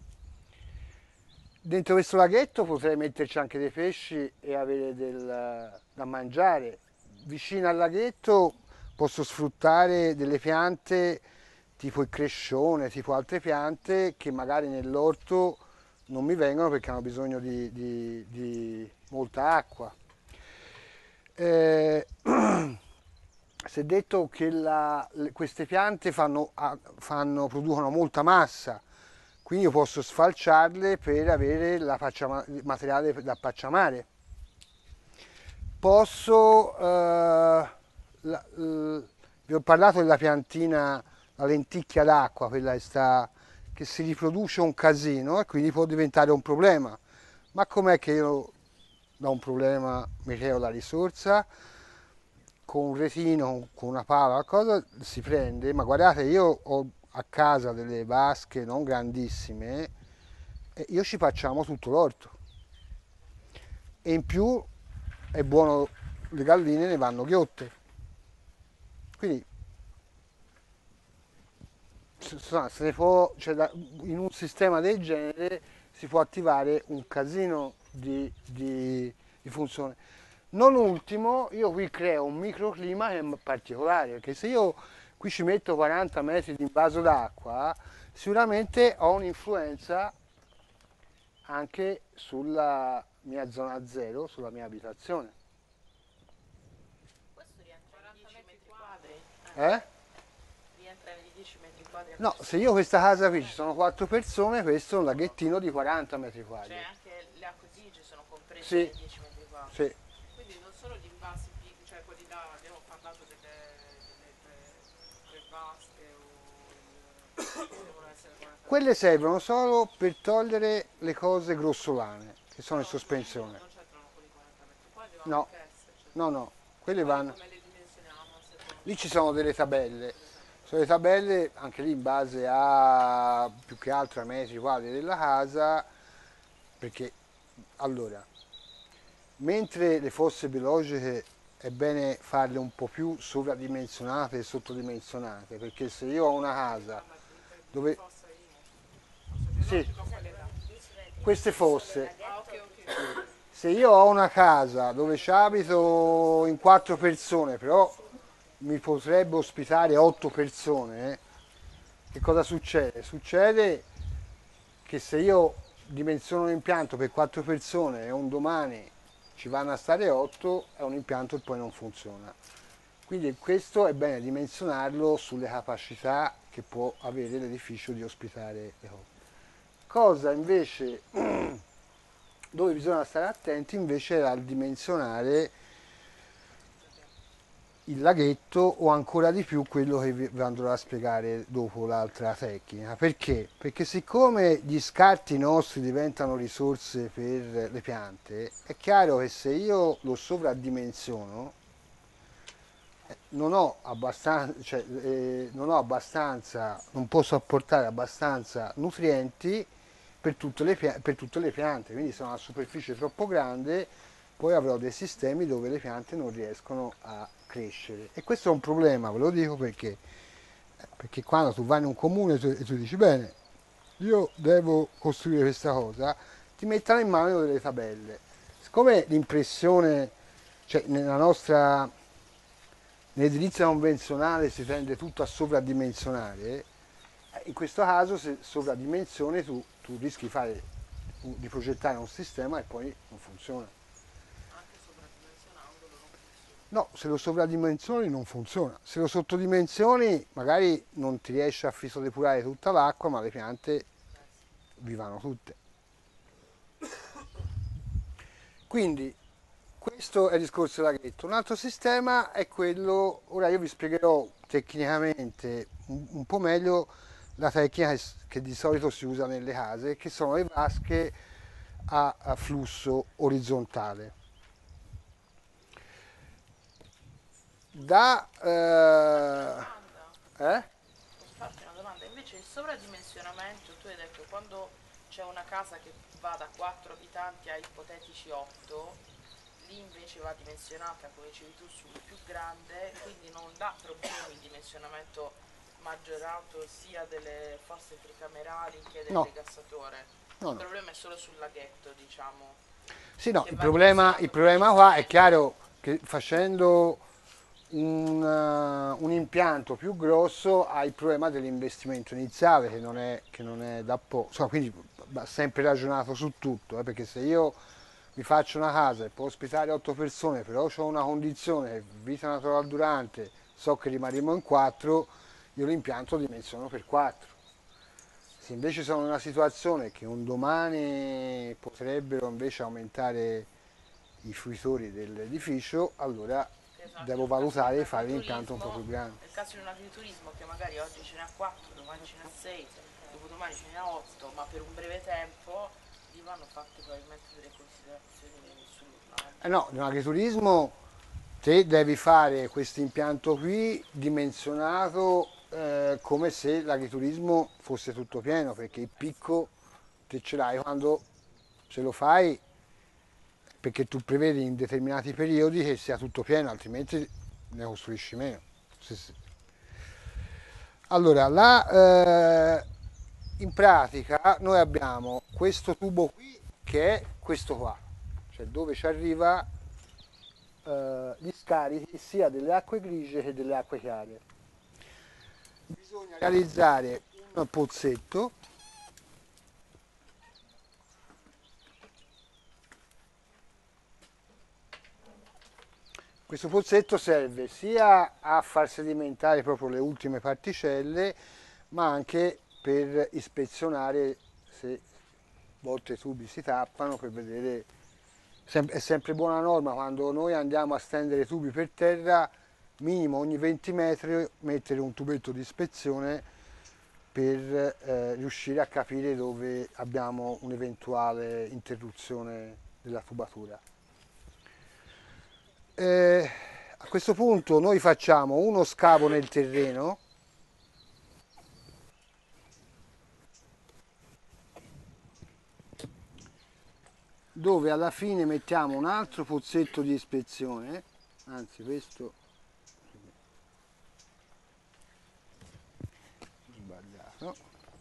Dentro questo laghetto potrei metterci anche dei pesci e avere del, da mangiare. Vicino al laghetto posso sfruttare delle piante tipo il crescione, tipo altre piante che magari nell'orto non mi vengono perché hanno bisogno di, di- di molta acqua. Eh, si è detto che la- le- queste piante fanno, ah, fanno- producono molta massa, quindi io posso sfalciarle per avere la pacciama- il materiale da pacciamare. Posso, eh, la- l- vi ho parlato della piantina, la lenticchia d'acqua, quella che, sta, che si riproduce un casino e quindi può diventare un problema. Ma com'è che io da un problema mi creo la risorsa? Con un retino, con una pala, qualcosa si prende, ma guardate, io ho a casa delle vasche non grandissime e io ci facciamo tutto l'orto. E in più è buono, le galline ne vanno ghiotte. Quindi se se ne può, cioè, da- in un sistema del genere si può attivare un casino di, di, di funzione. Non ultimo, io qui creo un microclima che è particolare, perché se io qui ci metto quaranta metri di invaso d'acqua, sicuramente ho un'influenza anche sulla mia zona zero, sulla mia abitazione. Questo rientra nei dieci metri quadri? Eh? Rientra nei dieci metri quadri? a No, persona? se io questa casa qui ci sono quattro persone, questo è un laghettino di quaranta metri quadri. Cioè anche le acque grigie sono comprese Sì. nei dieci metri quadri? Sì. Quindi non solo gli invasi piccoli, cioè quelli là, abbiamo parlato delle, delle tre, tre vasche o il- che devono essere quaranta. Quelle servono solo per togliere le cose grossolane che sono in No, sospensione. Non c'entrano con i quaranta metri quadri, No. ma anche essere. Cioè, No, no, quelle quali vanno. come le dimensioniamo? Se sono- Lì ci sono delle tabelle. Sono le tabelle anche lì in base a più che altro ai metri quadri della casa, perché allora, mentre le fosse biologiche è bene farle un po' più sovradimensionate e sottodimensionate, perché se io ho una casa dove Fossa Imo. Fossa sì, biologica qual è là? queste fosse, Ah, ok, ok. se io ho una casa dove ci abito in quattro persone, però mi potrebbe ospitare otto persone, eh, che cosa succede? Succede che se io dimensiono l'impianto per quattro persone e un domani ci vanno a stare otto, è un impianto che poi non funziona. Quindi questo è bene dimensionarlo sulle capacità che può avere l'edificio di ospitare le cose. Cosa invece dove bisogna stare attenti invece è al dimensionare il laghetto o ancora di più quello che vi andrò a spiegare dopo l'altra tecnica. Perché? Perché siccome gli scarti nostri diventano risorse per le piante, è chiaro che se io lo sovradimensiono eh, non ho abbastanza, cioè, eh, non ho abbastanza, non posso apportare abbastanza nutrienti per tutte le, pia- per tutte le piante, quindi se ho una superficie troppo grande poi avrò dei sistemi dove le piante non riescono a crescere. E questo è un problema, ve lo dico perché, perché quando tu vai in un comune tu- e tu dici bene, io devo costruire questa cosa, ti mettono in mano delle tabelle. Siccome l'impressione, cioè nella nostra, nell'edilizia convenzionale si tende tutto a sovradimensionare, eh, in questo caso se sovradimensioni tu, tu rischi di, fare, di progettare un sistema e poi non funziona. Anche sovradimensionandolo non funziona. No, se lo sovradimensioni non funziona. Se lo sottodimensioni magari non ti riesci a fisodepurare tutta l'acqua, ma le piante vivono tutte. Quindi questo è il discorso del laghetto. Un altro sistema è quello, ora io vi spiegherò tecnicamente un, un po' meglio la tecnica che, che di solito si usa nelle case, che sono le vasche a, a flusso orizzontale. Da Domanda, eh, eh? posso farti una domanda? Invece il sovradimensionamento, tu hai detto quando c'è una casa che va da quattro abitanti a ipotetici otto, lì invece va dimensionata, come dicevi tu, sul più grande, quindi non dà problemi il dimensionamento maggiorato sia delle fosse tricamerali che del No. rigassatore. No, Il no. problema è solo sul laghetto, diciamo. Sì, no, Che il va problema, dimensionato il problema qua è precisamente. chiaro che facendo un, uh, un impianto più grosso hai il problema dell'investimento iniziale che non è, che non è da poco, insomma, quindi va sempre ragionato su tutto, eh, perché se io mi faccio una casa e può ospitare otto persone, però ho una condizione che vita naturale durante, so che rimarremo in quattro, io l'impianto dimensiono per quattro. Se invece sono in una situazione che un domani potrebbero invece aumentare i fruitori dell'edificio, allora Esatto, devo nel caso di valutare un di fare l'impianto un po' agriturismo- più grande. Nel caso di un agriturismo che magari oggi ce n'è a quattro, domani ce n'è a sei, dopodomani ce n'è a otto, ma per un breve tempo gli vanno fatte probabilmente delle considerazioni sulla... Eh no, in un agriturismo te devi fare questo impianto qui dimensionato eh, come se l'agriturismo fosse tutto pieno, perché il picco te ce l'hai quando se lo fai, perché tu prevedi in determinati periodi che sia tutto pieno, altrimenti ne costruisci meno. Sì, sì. Allora, la, eh, in pratica noi abbiamo questo tubo qui che è questo qua, cioè dove ci arriva eh, gli scarichi sia delle acque grigie che delle acque chiare. bisogna realizzare un pozzetto. Questo pozzetto serve sia a far sedimentare proprio le ultime particelle, ma anche per ispezionare se a volte i tubi si tappano, per vedere. È sempre buona norma quando noi andiamo a stendere tubi per terra, minimo ogni venti metri mettere un tubetto di ispezione per eh, riuscire a capire dove abbiamo un'eventuale interruzione della tubatura. Eh, a questo punto noi facciamo uno scavo nel terreno, dove alla fine mettiamo un altro pozzetto di ispezione, anzi questo sbagliato.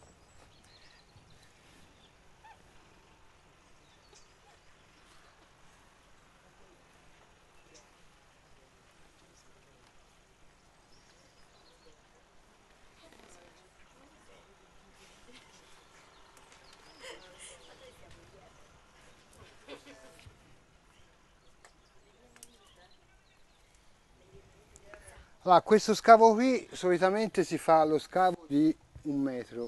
Allora, questo scavo qui solitamente si fa lo scavo di un metro.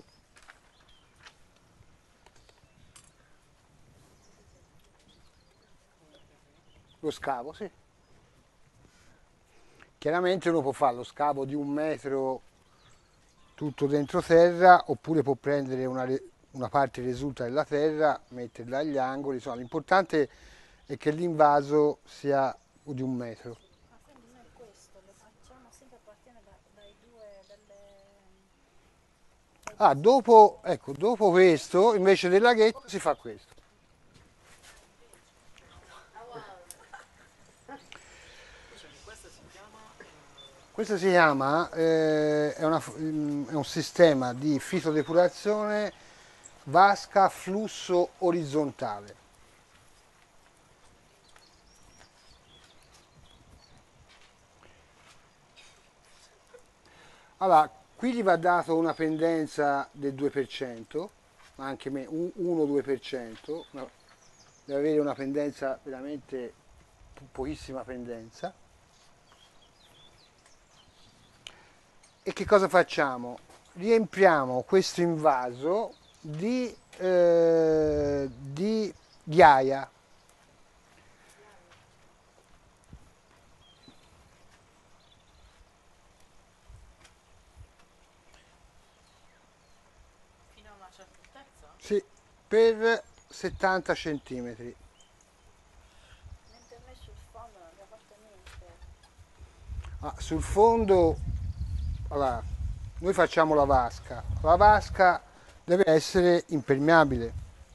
Lo scavo, sì. Chiaramente uno può fare lo scavo di un metro tutto dentro terra, oppure può prendere una, una parte che risulta della terra, metterla agli angoli. Insomma, l'importante è che l'invaso sia di un metro. Ma quindi noi questo lo facciamo sempre a partire da, dai due delle... Ah, dopo, ecco, dopo questo, invece del laghetto, si fa questo. Questo si chiama, eh, è, una, è un sistema di fitodepurazione vasca a flusso orizzontale. Allora, qui gli va dato una pendenza del due per cento, anche uno due per cento, deve avere una pendenza veramente po- pochissima pendenza. E che cosa facciamo? Riempiamo questo invaso di, eh, di ghiaia. Fino a una certa altezza? Sì, per settanta centimetri. Mentre noi sul fondo non abbiamo fatto niente. Ah, sul fondo, allora, noi facciamo la vasca. La vasca deve essere impermeabile.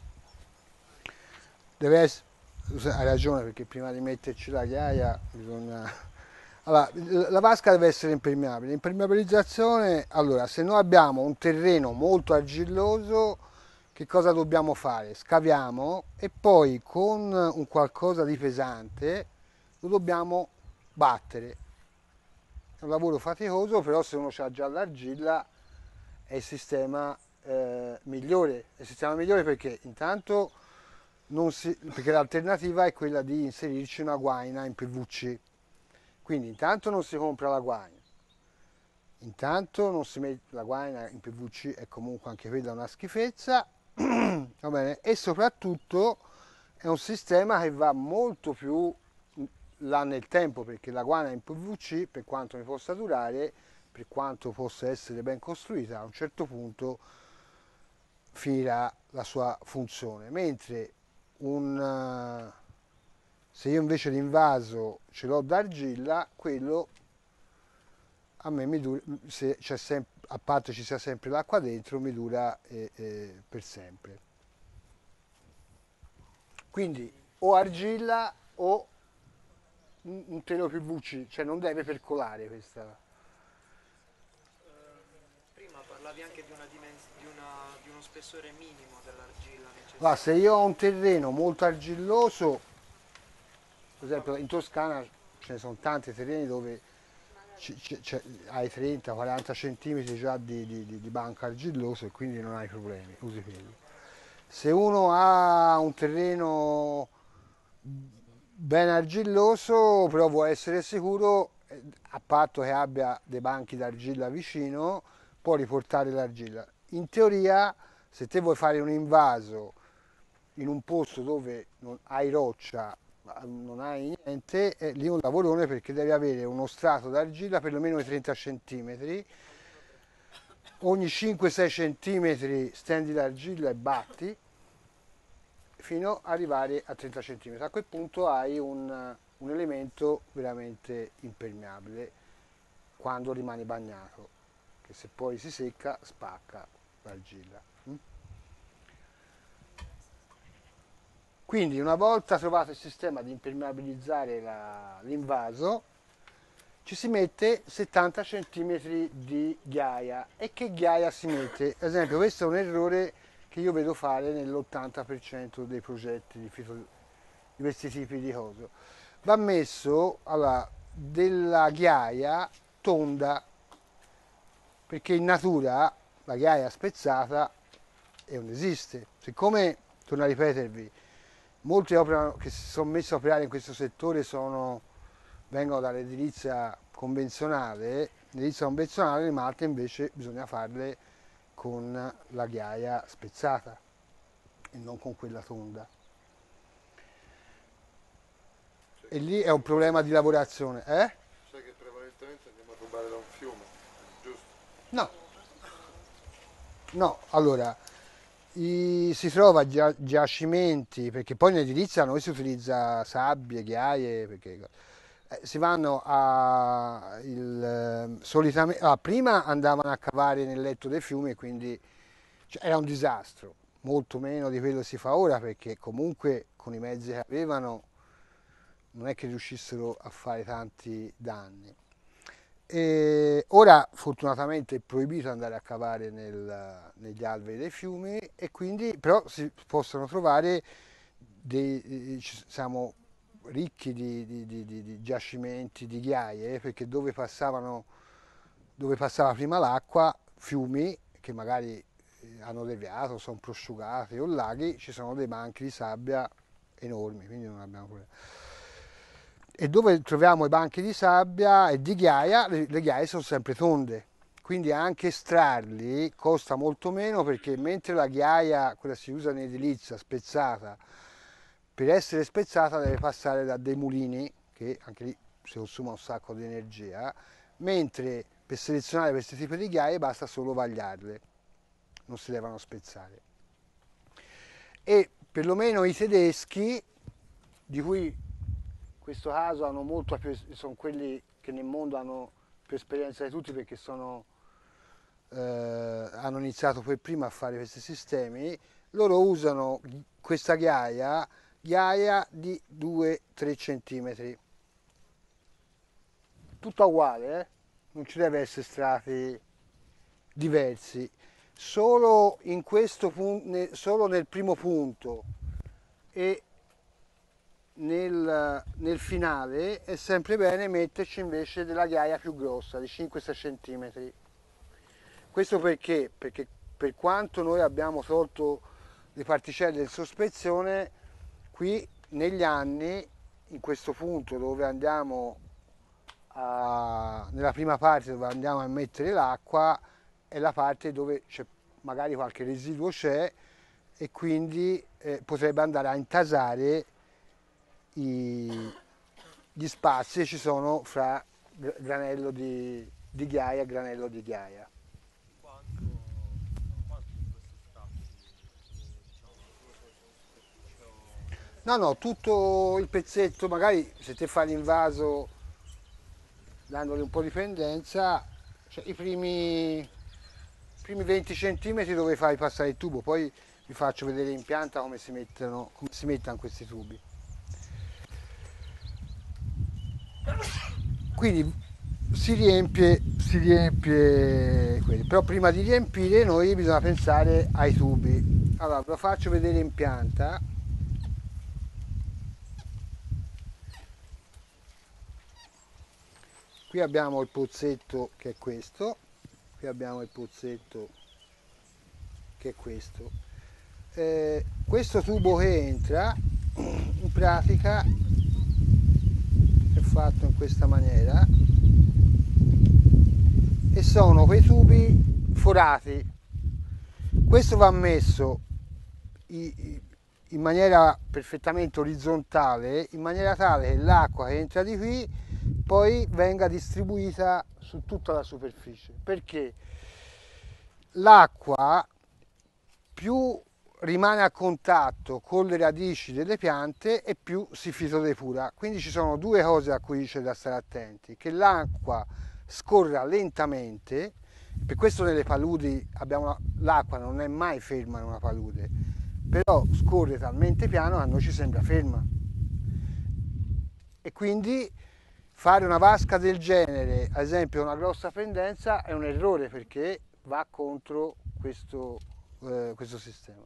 Deve essere, hai ragione, perché prima di metterci la ghiaia bisogna... Allora, la vasca deve essere impermeabile. L'impermeabilizzazione, allora, se noi abbiamo un terreno molto argilloso, che cosa dobbiamo fare? Scaviamo e poi con un qualcosa di pesante lo dobbiamo battere. È un lavoro faticoso, però se uno ha già l'argilla è il sistema eh, migliore. È il sistema migliore perché intanto non si, perché l'alternativa è quella di inserirci una guaina in P V C. Quindi intanto non si compra la guaina, intanto non si mette la guaina in P V C, è comunque anche quella una schifezza, va bene? E soprattutto è un sistema che va molto più là nel tempo, perché la guaina in P V C, per quanto ne possa durare, per quanto possa essere ben costruita, a un certo punto finirà la sua funzione, mentre un... Se io invece l'invaso ce l'ho d'argilla, quello a me mi dura, se c'è sempre, a parte ci sia sempre l'acqua dentro, mi dura eh, eh, per sempre. Quindi o argilla o un, un telo P V C, cioè non deve percolare questa. Prima parlavi anche di, una dimens- di, una, di uno spessore minimo dell'argilla necessario. Allora, se io ho un terreno molto argilloso, per esempio in Toscana ce ne sono tanti terreni dove c- c- c- hai trenta quaranta centimetri già di, di, di- di banco argilloso e quindi non hai problemi, usi quello. Se uno ha un terreno ben argilloso, però vuole essere sicuro, eh, a patto che abbia dei banchi d'argilla vicino, può riportare l'argilla. In teoria, se te vuoi fare un invaso in un posto dove non hai roccia, non hai niente, è lì un lavorone perché devi avere uno strato d'argilla perlomeno di trenta centimetri. Ogni cinque sei centimetri stendi l'argilla e batti fino ad arrivare a trenta centimetri. A quel punto hai un, un elemento veramente impermeabile quando rimane bagnato, che se poi si secca spacca l'argilla. Mm? Quindi una volta trovato il sistema di impermeabilizzare la- l'invaso, ci si mette settanta centimetri di ghiaia. E che ghiaia si mette? Ad esempio, questo è un errore che io vedo fare nell'ottanta per cento dei progetti di, fito, di questi tipi di cose. Va messo allora, della ghiaia tonda, perché in natura la ghiaia spezzata e non esiste. Siccome, torno a ripetervi, molti operano, che si sono messi a operare in questo settore sono, vengono dall'edilizia convenzionale, l'edilizia convenzionale le malte invece bisogna farle con la ghiaia spezzata e non con quella tonda. E lì è un problema di lavorazione, eh? Sai che prevalentemente andiamo a rubare da un fiume, giusto? No, no, allora, i- si trova gia- giacimenti, perché poi in edilizia noi si utilizza sabbie, ghiaie, perché eh, si vanno a, il, ehm, solitamente, ah, prima andavano a cavare nel letto dei fiumi e quindi cioè, era un disastro, molto meno di quello che si fa ora, perché comunque con i mezzi che avevano non è che riuscissero a fare tanti danni. E ora fortunatamente è proibito andare a cavare nel- negli alvei dei fiumi e quindi però si possono trovare dei, ci- siamo ricchi di, di- di- di- di giacimenti di ghiaie perché dove passavano dove passava prima l'acqua, fiumi che magari eh, hanno deviato, sono prosciugati o laghi, ci sono dei banchi di sabbia enormi, quindi non abbiamo problemi. E dove troviamo i banchi di sabbia e di ghiaia, le, le ghiaie sono sempre tonde, quindi anche estrarli costa molto meno perché mentre la ghiaia, quella si usa in edilizia, spezzata, per essere spezzata deve passare da dei mulini, che anche lì si consuma un sacco di energia, mentre per selezionare questi tipi di ghiaie basta solo vagliarle, non si devono spezzare. E perlomeno i tedeschi, di cui in questo caso hanno molto più, sono quelli che nel mondo hanno più esperienza di tutti perché sono, eh, hanno iniziato per prima a fare questi sistemi, loro usano questa ghiaia, ghiaia di due tre centimetri, tutta uguale, eh? Non ci deve essere strati diversi, solo in questo punto, solo nel primo punto e nel, nel finale è sempre bene metterci invece della ghiaia più grossa di cinque sei centimetri. Questo perché? Perché per quanto noi abbiamo tolto le particelle in sospensione, qui negli anni, in questo punto dove andiamo a, nella prima parte dove andiamo a mettere l'acqua, è la parte dove c'è magari qualche residuo c'è e quindi eh, potrebbe andare a intasare i, gli spazi che ci sono fra granello di, di ghiaia e granello di ghiaia. Quanto, quanto di questo strato di, diciamo, No, no, tutto il pezzetto, magari se te fai l'invaso dandogli un po' di pendenza, cioè i primi, i primi venti centimetri dove fai passare il tubo, poi vi faccio vedere in pianta come si mettono, come si mettono questi tubi. Quindi si riempie, si riempie quelli, però prima di riempire noi bisogna pensare ai tubi. Allora, ve lo faccio vedere in pianta. qui abbiamo il pozzetto che è questo, qui abbiamo il pozzetto che è questo. Eh, questo tubo che entra in pratica è fatto in questa maniera e sono quei tubi forati. Questo va messo in maniera perfettamente orizzontale, in maniera tale che l'acqua che entra di qui poi venga distribuita su tutta la superficie, perché l'acqua più rimane a contatto con le radici delle piante e più si fitodepura. Quindi ci sono due cose a cui c'è da stare attenti: che l'acqua scorra lentamente, per questo nelle paludi abbiamo l'acqua non è mai ferma in una palude, però scorre talmente piano che a noi ci sembra ferma, e quindi fare una vasca del genere, ad esempio una grossa pendenza, è un errore perché va contro questo, eh, questo sistema.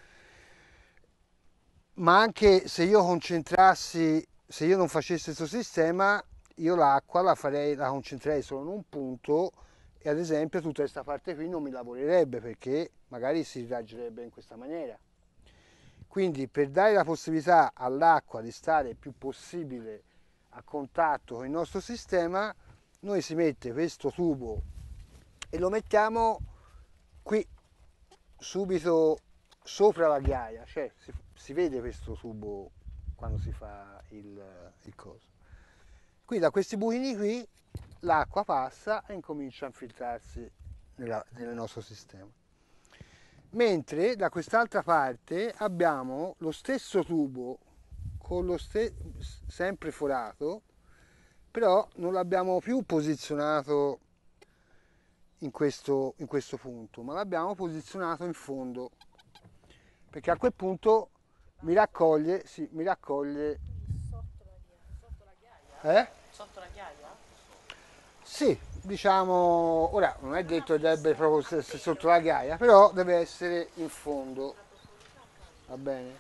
Ma anche se io concentrassi, se io non facessi questo sistema, io l'acqua la farei, la concentrerei solo in un punto e ad esempio tutta questa parte qui non mi lavorerebbe perché magari si irraggerebbe in questa maniera. Quindi per dare la possibilità all'acqua di stare il più possibile a contatto con il nostro sistema, noi si mette questo tubo e lo mettiamo qui subito sopra la ghiaia, cioè si, si vede questo tubo quando si fa il, il coso. Qui da questi buchini qui l'acqua passa e incomincia a infiltrarsi nella, nel nostro sistema. Mentre da quest'altra parte abbiamo lo stesso tubo con lo ste- sempre forato, però non l'abbiamo più posizionato in questo, in questo punto, ma l'abbiamo posizionato in fondo, perché a quel punto mi raccoglie, sì, mi raccoglie. Sotto la ghiaia? Sotto la ghiaia? Eh? Sotto la ghiaia? Sì, diciamo, ora non è detto che debba proprio essere sotto la ghiaia, però deve essere in fondo, va bene?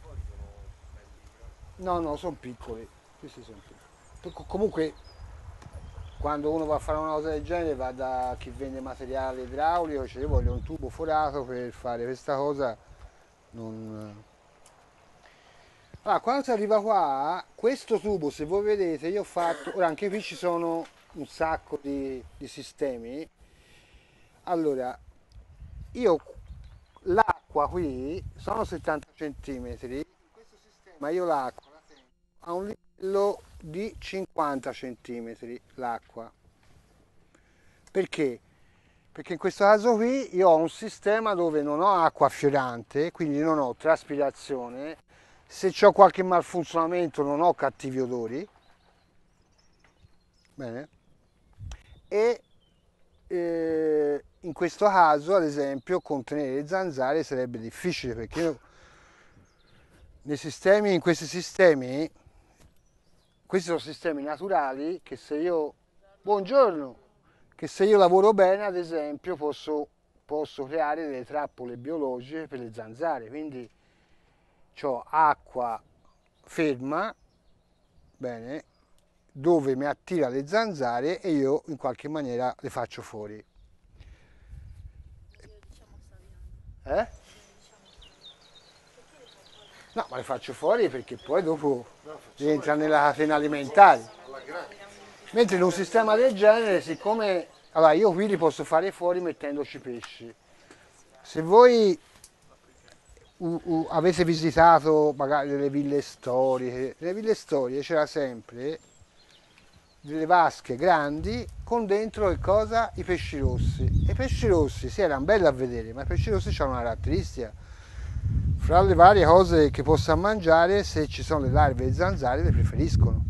No, no, sono piccoli, questi sono piccoli. Comunque, quando uno va a fare una cosa del genere va da chi vende materiale idraulico, cioè io voglio un tubo forato per fare questa cosa, non... Allora, quando si arriva qua, questo tubo, se voi vedete, io ho fatto, ora anche qui ci sono un sacco di, di sistemi. Allora, io l'acqua qui sono settanta centimetri, in questo sistema io l'acqua la tengo a un livello di cinquanta centimetri l'acqua. Perché? Perché in questo caso qui io ho un sistema dove non ho acqua fiorante, quindi non ho traspirazione. Se ho qualche malfunzionamento non ho cattivi odori, bene? E eh, in questo caso, ad esempio, contenere le zanzare sarebbe difficile perché io, nei sistemi, in questi sistemi, questi sono sistemi naturali che se io, buongiorno, che se io lavoro bene, ad esempio, posso, posso creare delle trappole biologiche per le zanzare, quindi ho acqua ferma, bene, dove mi attira le zanzare e io in qualche maniera le faccio fuori. Eh? No, ma le faccio fuori perché poi dopo rientra nella catena alimentare. Mentre in un sistema del genere, siccome... Allora, io qui li posso fare fuori mettendoci pesci. Se voi uh, uh, avete visitato magari delle ville storiche, nelle ville storiche c'era sempre delle vasche grandi con dentro che cosa? I pesci rossi. E i pesci rossi sì, erano belli a vedere, ma i pesci rossi hanno una caratteristica. Fra le varie cose che possa mangiare, se ci sono le larve e zanzare, le preferiscono.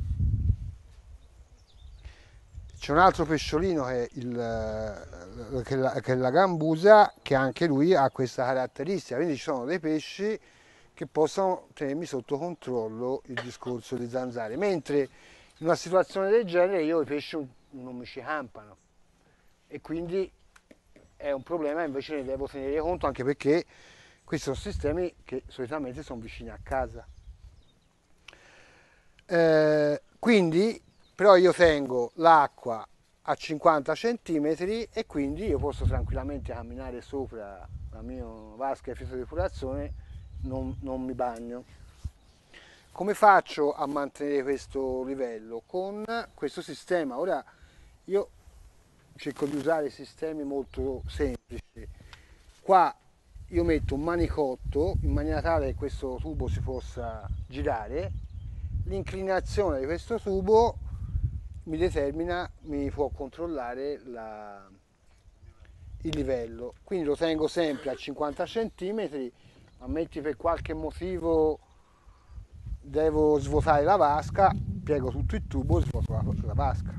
C'è un altro pesciolino che è, il, che, è la, che è la gambusa, che anche lui ha questa caratteristica, quindi ci sono dei pesci che possono tenermi sotto controllo il discorso di zanzare, mentre in una situazione del genere io i pesci non mi ci campano e quindi è un problema, invece ne devo tenere conto, anche perché questi sono sistemi che solitamente sono vicini a casa. Eh, quindi però io tengo l'acqua a cinquanta centimetri e quindi io posso tranquillamente camminare sopra la mia vasca di filtrodepurazione, non, non mi bagno. Come faccio a mantenere questo livello? Con questo sistema. Ora io cerco di usare sistemi molto semplici. Qua io metto un manicotto in maniera tale che questo tubo si possa girare. L'inclinazione di questo tubo mi determina, mi può controllare la, il livello. Quindi lo tengo sempre a cinquanta centimetri, ammetti per qualche motivo devo svuotare la vasca, piego tutto il tubo e svuoto la, la vasca.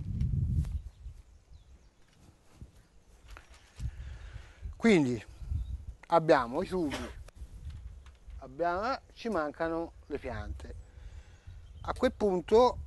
Quindi abbiamo i tubi, abbiamo, ci mancano le piante. A quel punto,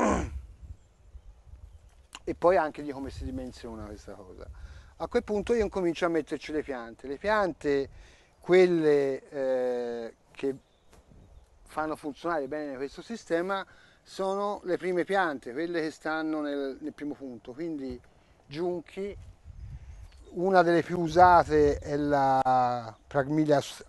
e poi anche di come si dimensiona questa cosa, a quel punto io incomincio a metterci le piante. Le piante, quelle eh, che fanno funzionare bene questo sistema, sono le prime piante, quelle che stanno nel, nel primo punto, quindi giunchi. Una delle più usate è la Pragmites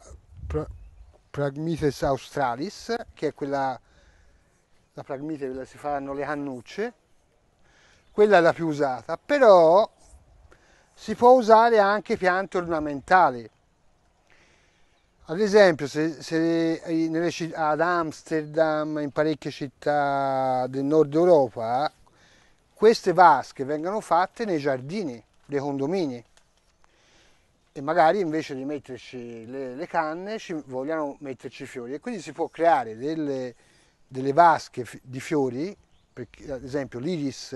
australis, che è quella, la Pragmite dove si fanno le cannucce, quella è la più usata, però si può usare anche piante ornamentali. Ad esempio, se, se nelle, ad Amsterdam, in parecchie città del nord Europa, queste vasche vengono fatte nei giardini dei condomini e magari invece di metterci le, le canne ci vogliono metterci fiori, e quindi si può creare delle, delle vasche di fiori, perché, ad esempio l'iris,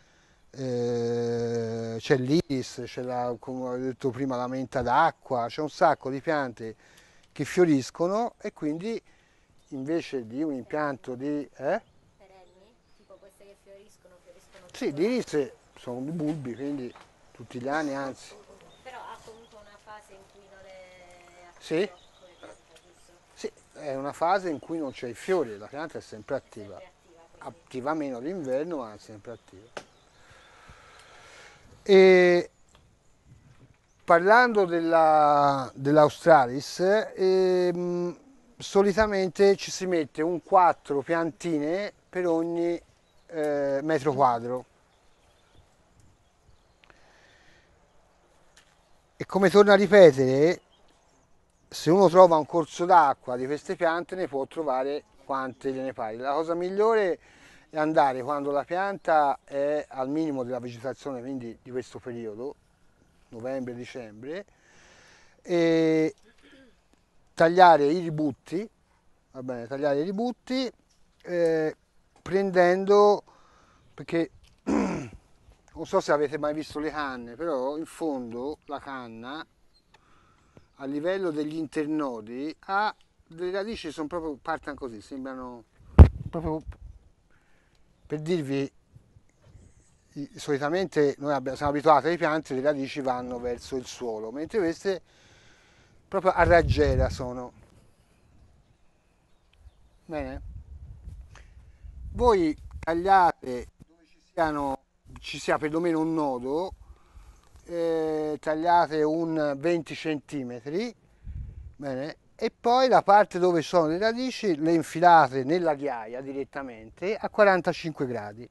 eh, c'è l'iris, c'è la, come ho detto prima, la menta d'acqua, c'è un sacco di piante che fioriscono, e quindi invece di un impianto di... Eh? Perenni, tipo queste che fioriscono, fioriscono Sì, tutto di iris sono bulbi, quindi tutti gli anni, anzi. l'anno. Però ha comunque una fase in cui non è Sì, attivo come pianta, giusto? sì, è una fase in cui non c'è il fiore, la pianta è sempre attiva. Sempre attiva, quindi. Attiva meno d'inverno, ma è sempre attiva. E parlando della, dell'Australis, ehm, solitamente ci si mette un quattro piantine per ogni eh, metro quadro. E come torno a ripetere, se uno trova un corso d'acqua di queste piante ne può trovare quante gliene pare. La cosa migliore è andare quando la pianta è al minimo della vegetazione, quindi di questo periodo, novembre-dicembre, e tagliare i ributti, va bene, tagliare i ributti, eh, prendendo, perché non so se avete mai visto le canne, però in fondo la canna a livello degli internodi ha delle radici, sono proprio, partono così, sembrano proprio, per dirvi, solitamente noi abbiamo, siamo abituati alle piante, le radici vanno verso il suolo, mentre queste proprio a raggiera sono. Bene? Voi tagliate dove ci, siano, ci sia perlomeno un nodo, eh, tagliate un venti centimetri, bene? E poi la parte dove sono le radici le infilate nella ghiaia direttamente a quarantacinque gradi.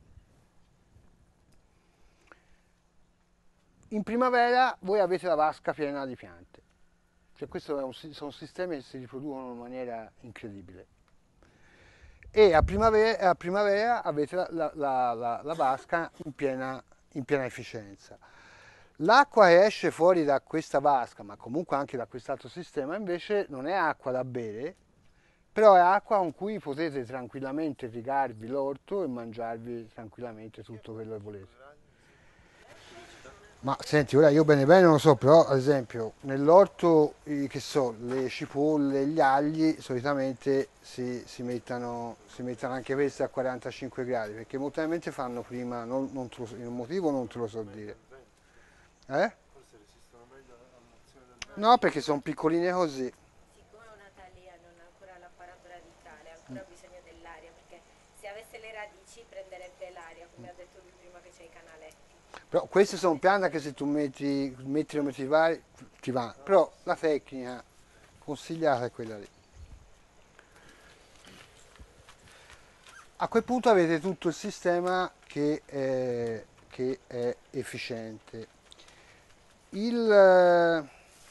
In primavera voi avete la vasca piena di piante, cioè questo è un, sono sistemi che si riproducono in maniera incredibile. E a primavera, a primavera avete la, la, la, la vasca in piena, in piena efficienza. L'acqua che esce fuori da questa vasca, ma comunque anche da quest'altro sistema, invece non è acqua da bere, però è acqua con cui potete tranquillamente irrigarvi l'orto e mangiarvi tranquillamente tutto quello che volete. Ma senti, ora io bene bene non lo so, però ad esempio nell'orto, eh, che so, le cipolle, gli agli solitamente si, si, mettano, si mettono anche queste a quarantacinque gradi, perché molto probabilmente fanno prima, non, non te lo, il motivo non te lo so dire. Eh? Forse resistono meglio all'azione del vento. No, perché sono piccoline così. Siccome una talia non ha ancora l'apparato radicale, ha ancora bisogno dell'aria, perché se avesse le radici prenderebbe l'aria, come ha detto lui prima che c'è i canaletti. Però queste sono piante che se tu metti, metti come ti vai, ti va. Però la tecnica consigliata è quella lì. A quel punto avete tutto il sistema che è, che è efficiente. Il, eh,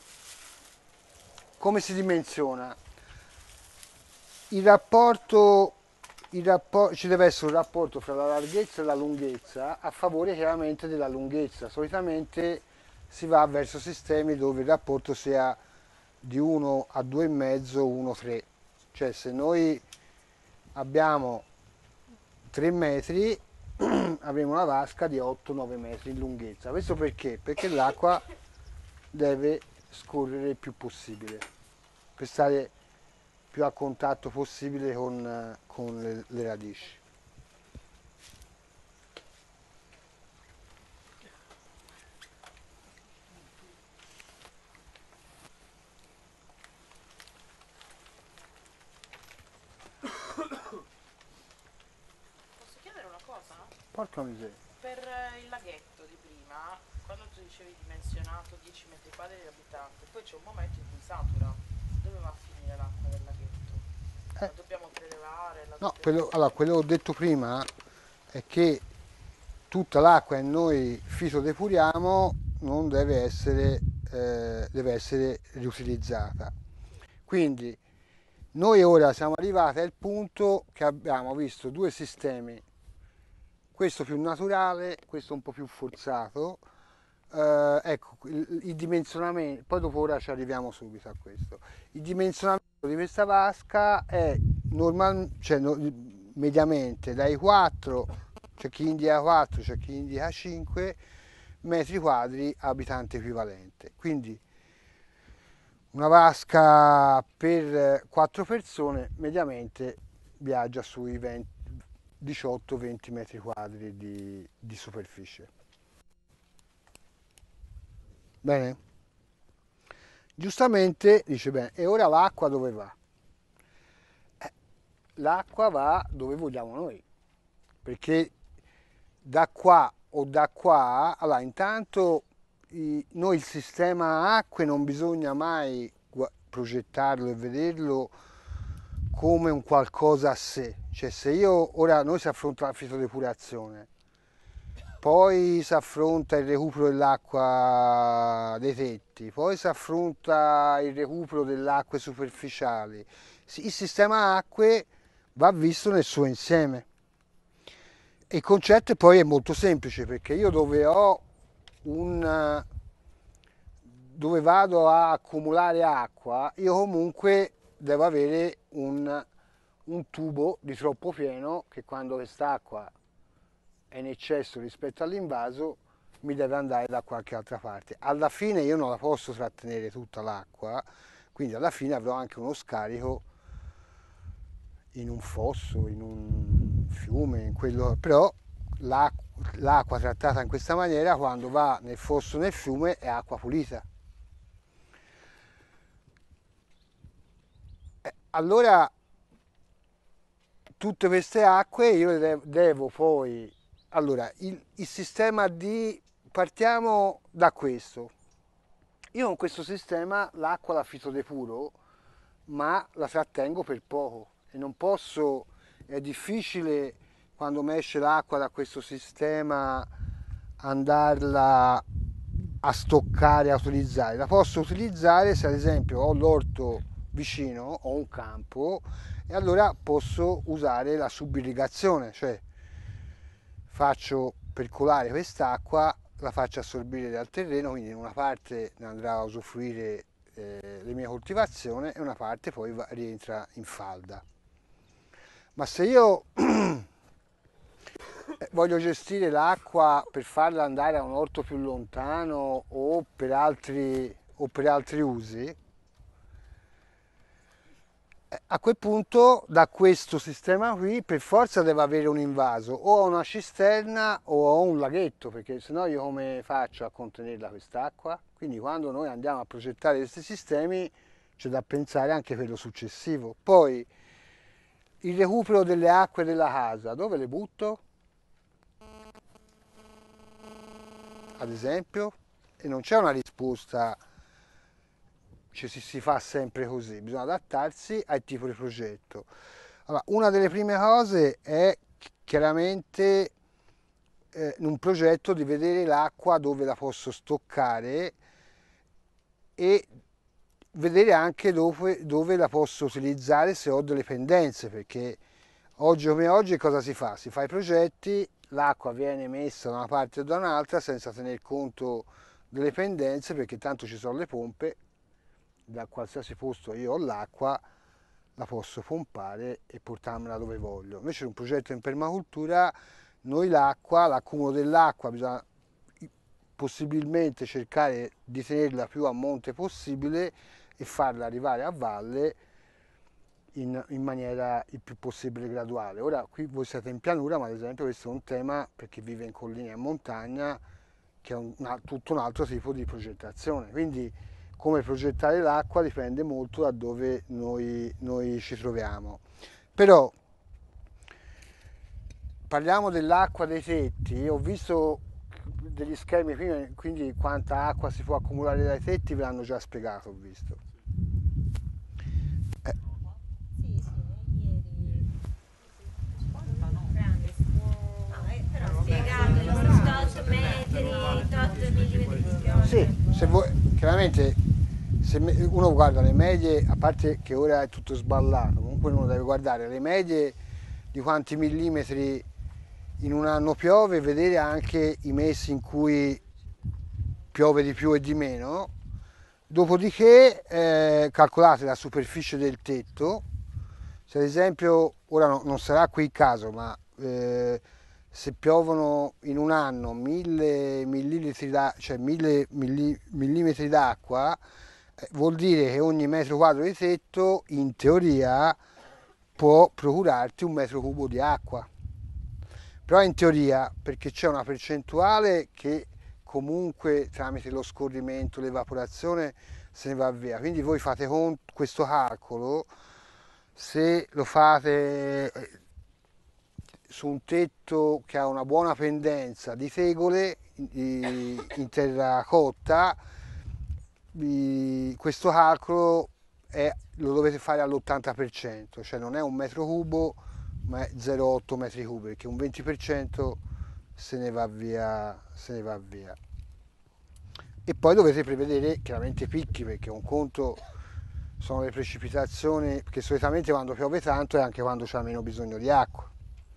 come si dimensiona? Il rapporto, il rapport- ci deve essere un rapporto fra la larghezza e la lunghezza a favore chiaramente della lunghezza. Solitamente si va verso sistemi dove il rapporto sia di uno a due virgola cinque, uno a tre. Cioè se noi abbiamo tre metri avremo una vasca di otto nove metri in lunghezza. Questo perché? Perché l'acqua deve scorrere il più possibile per stare più a contatto possibile con, con le, le radici. Posso chiedere una cosa? Porca miseria. Per eh, il laghetto di prima, quando tu dicevi dimensionato dieci metri quadri di abitante, poi c'è un momento in cui satura. Dove va a finire l'acqua del laghetto? La Eh, dobbiamo prelevare? La no, dobbiamo... quello, allora, quello che ho detto prima è che tutta l'acqua che noi fitodepuriamo non deve essere, eh, deve essere riutilizzata. Quindi noi ora siamo arrivati al punto che abbiamo visto due sistemi, questo più naturale, questo un po' più forzato. Eh, ecco, il, il dimensionamento, poi dopo ora ci arriviamo subito a questo. Il dimensionamento di questa vasca è normal, cioè, no- mediamente dai quattro, c'è chi indica quattro, c'è chi indica cinque metri quadri abitante equivalente. Quindi una vasca per quattro persone mediamente viaggia sui diciotto venti metri quadri di, di superficie. Bene? Giustamente dice bene, e ora l'acqua dove va? Eh, l'acqua va dove vogliamo noi, perché da qua o da qua, allora intanto i- noi il sistema acque non bisogna mai gua- progettarlo e vederlo come un qualcosa a sé, cioè se io ora noi si affronta la fitodepurazione, poi si affronta il recupero dell'acqua dei tetti, poi si affronta il recupero delle acque superficiali. Sì, il sistema acque va visto nel suo insieme. E il concetto poi è molto semplice perché io dove ho un dove vado a accumulare acqua, io comunque devo avere un, un tubo di troppo pieno che quando quest'acqua è in eccesso rispetto all'invaso mi deve andare da qualche altra parte. Alla fine io non la posso trattenere tutta l'acqua, quindi alla fine avrò anche uno scarico in un fosso, in un fiume, in quello, però l'acqua, l'acqua trattata in questa maniera quando va nel fosso o nel fiume è acqua pulita. Eh, Allora tutte queste acque io le devo, devo poi... Allora, il, il sistema di... Partiamo da questo. Io con questo sistema l'acqua la fitodepuro, ma la trattengo per poco e non posso... È difficile quando mi esce l'acqua da questo sistema andarla a stoccare, a utilizzare. La posso utilizzare se ad esempio ho l'orto vicino, ho un campo e allora posso usare la subirrigazione, cioè faccio percolare quest'acqua, la faccio assorbire dal terreno, quindi in una parte ne andrà a usufruire eh, le mie coltivazioni e una parte poi va, rientra in falda. Ma se io voglio gestire l'acqua per farla andare a un orto più lontano o per altri, o per altri usi, a quel punto da questo sistema qui per forza deve avere un invaso, o ho una cisterna o ho un laghetto, perché sennò io come faccio a contenerla quest'acqua? Quindi quando noi andiamo a progettare questi sistemi c'è da pensare anche per lo successivo. Poi il recupero delle acque della casa, dove le butto? Ad esempio? E non c'è una risposta, ci si, si fa sempre così, bisogna adattarsi al tipo di progetto. Allora, una delle prime cose è chiaramente eh, in un progetto di vedere l'acqua dove la posso stoccare e vedere anche dove, dove la posso utilizzare se ho delle pendenze, perché oggi come oggi cosa si fa? Si fa i progetti, l'acqua viene messa da una parte o da un'altra senza tener conto delle pendenze, perché tanto ci sono le pompe, da qualsiasi posto io ho l'acqua, la posso pompare e portarmela dove voglio. Invece in un progetto in permacultura noi l'acqua, l'accumulo dell'acqua bisogna possibilmente cercare di tenerla più a monte possibile e farla arrivare a valle in, in maniera il più possibile graduale. Ora qui voi siete in pianura, ma ad esempio questo è un tema per chi vive in collina e in montagna, che è un, una, tutto un altro tipo di progettazione. Quindi come progettare l'acqua dipende molto da dove noi, noi ci troviamo. Però parliamo dell'acqua dei tetti, ho visto degli schemi prima, quindi quanta acqua si può accumulare dai tetti ve l'hanno già spiegato, ho visto. Eh, Sì, sì, ieri. Grande, si può. No, eh, però spiegato, tot metri, tot millimetri di pioggia. sì, se vuoi, chiaramente se uno guarda le medie, a parte che ora è tutto sballato, comunque uno deve guardare le medie di quanti millimetri in un anno piove, vedere anche i mesi in cui piove di più e di meno, dopodiché eh, calcolate la superficie del tetto. Se ad esempio, ora no, non sarà qui il caso, ma eh, se piovono in un anno mille millilitri da, cioè mille milli, millimetri d'acqua, eh, vuol dire che ogni metro quadro di tetto in teoria può procurarti un metro cubo di acqua. Però in teoria, perché c'è una percentuale che comunque tramite lo scorrimento, l'evaporazione se ne va via. Quindi voi fate questo calcolo, se lo fate su un tetto che ha una buona pendenza di tegole in terracotta, questo calcolo è, lo dovete fare all'ottanta per cento, cioè non è un metro cubo ma è zero virgola otto metri cubi, perché un venti per cento se ne va via, se ne va via. E poi dovete prevedere chiaramente picchi, perché un conto sono le precipitazioni, che solitamente quando piove tanto è anche quando c'è meno bisogno di acqua.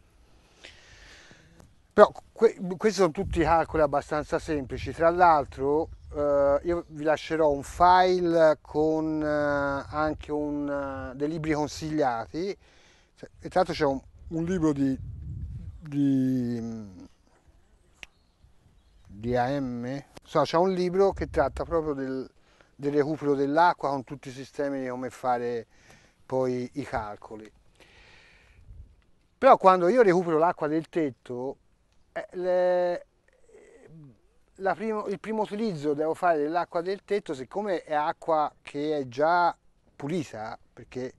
Però que questi sono tutti calcoli abbastanza semplici. Tra l'altro eh, io vi lascerò un file con eh, anche un, uh, dei libri consigliati. E tra l'altro c'è un, un libro di, di, di A M, so, c'è un libro che tratta proprio del, del recupero dell'acqua con tutti i sistemi di come fare poi i calcoli. Però quando io recupero l'acqua del tetto, eh, le, la primo, il primo utilizzo devo fare dell'acqua del tetto, siccome è acqua che è già pulita, perché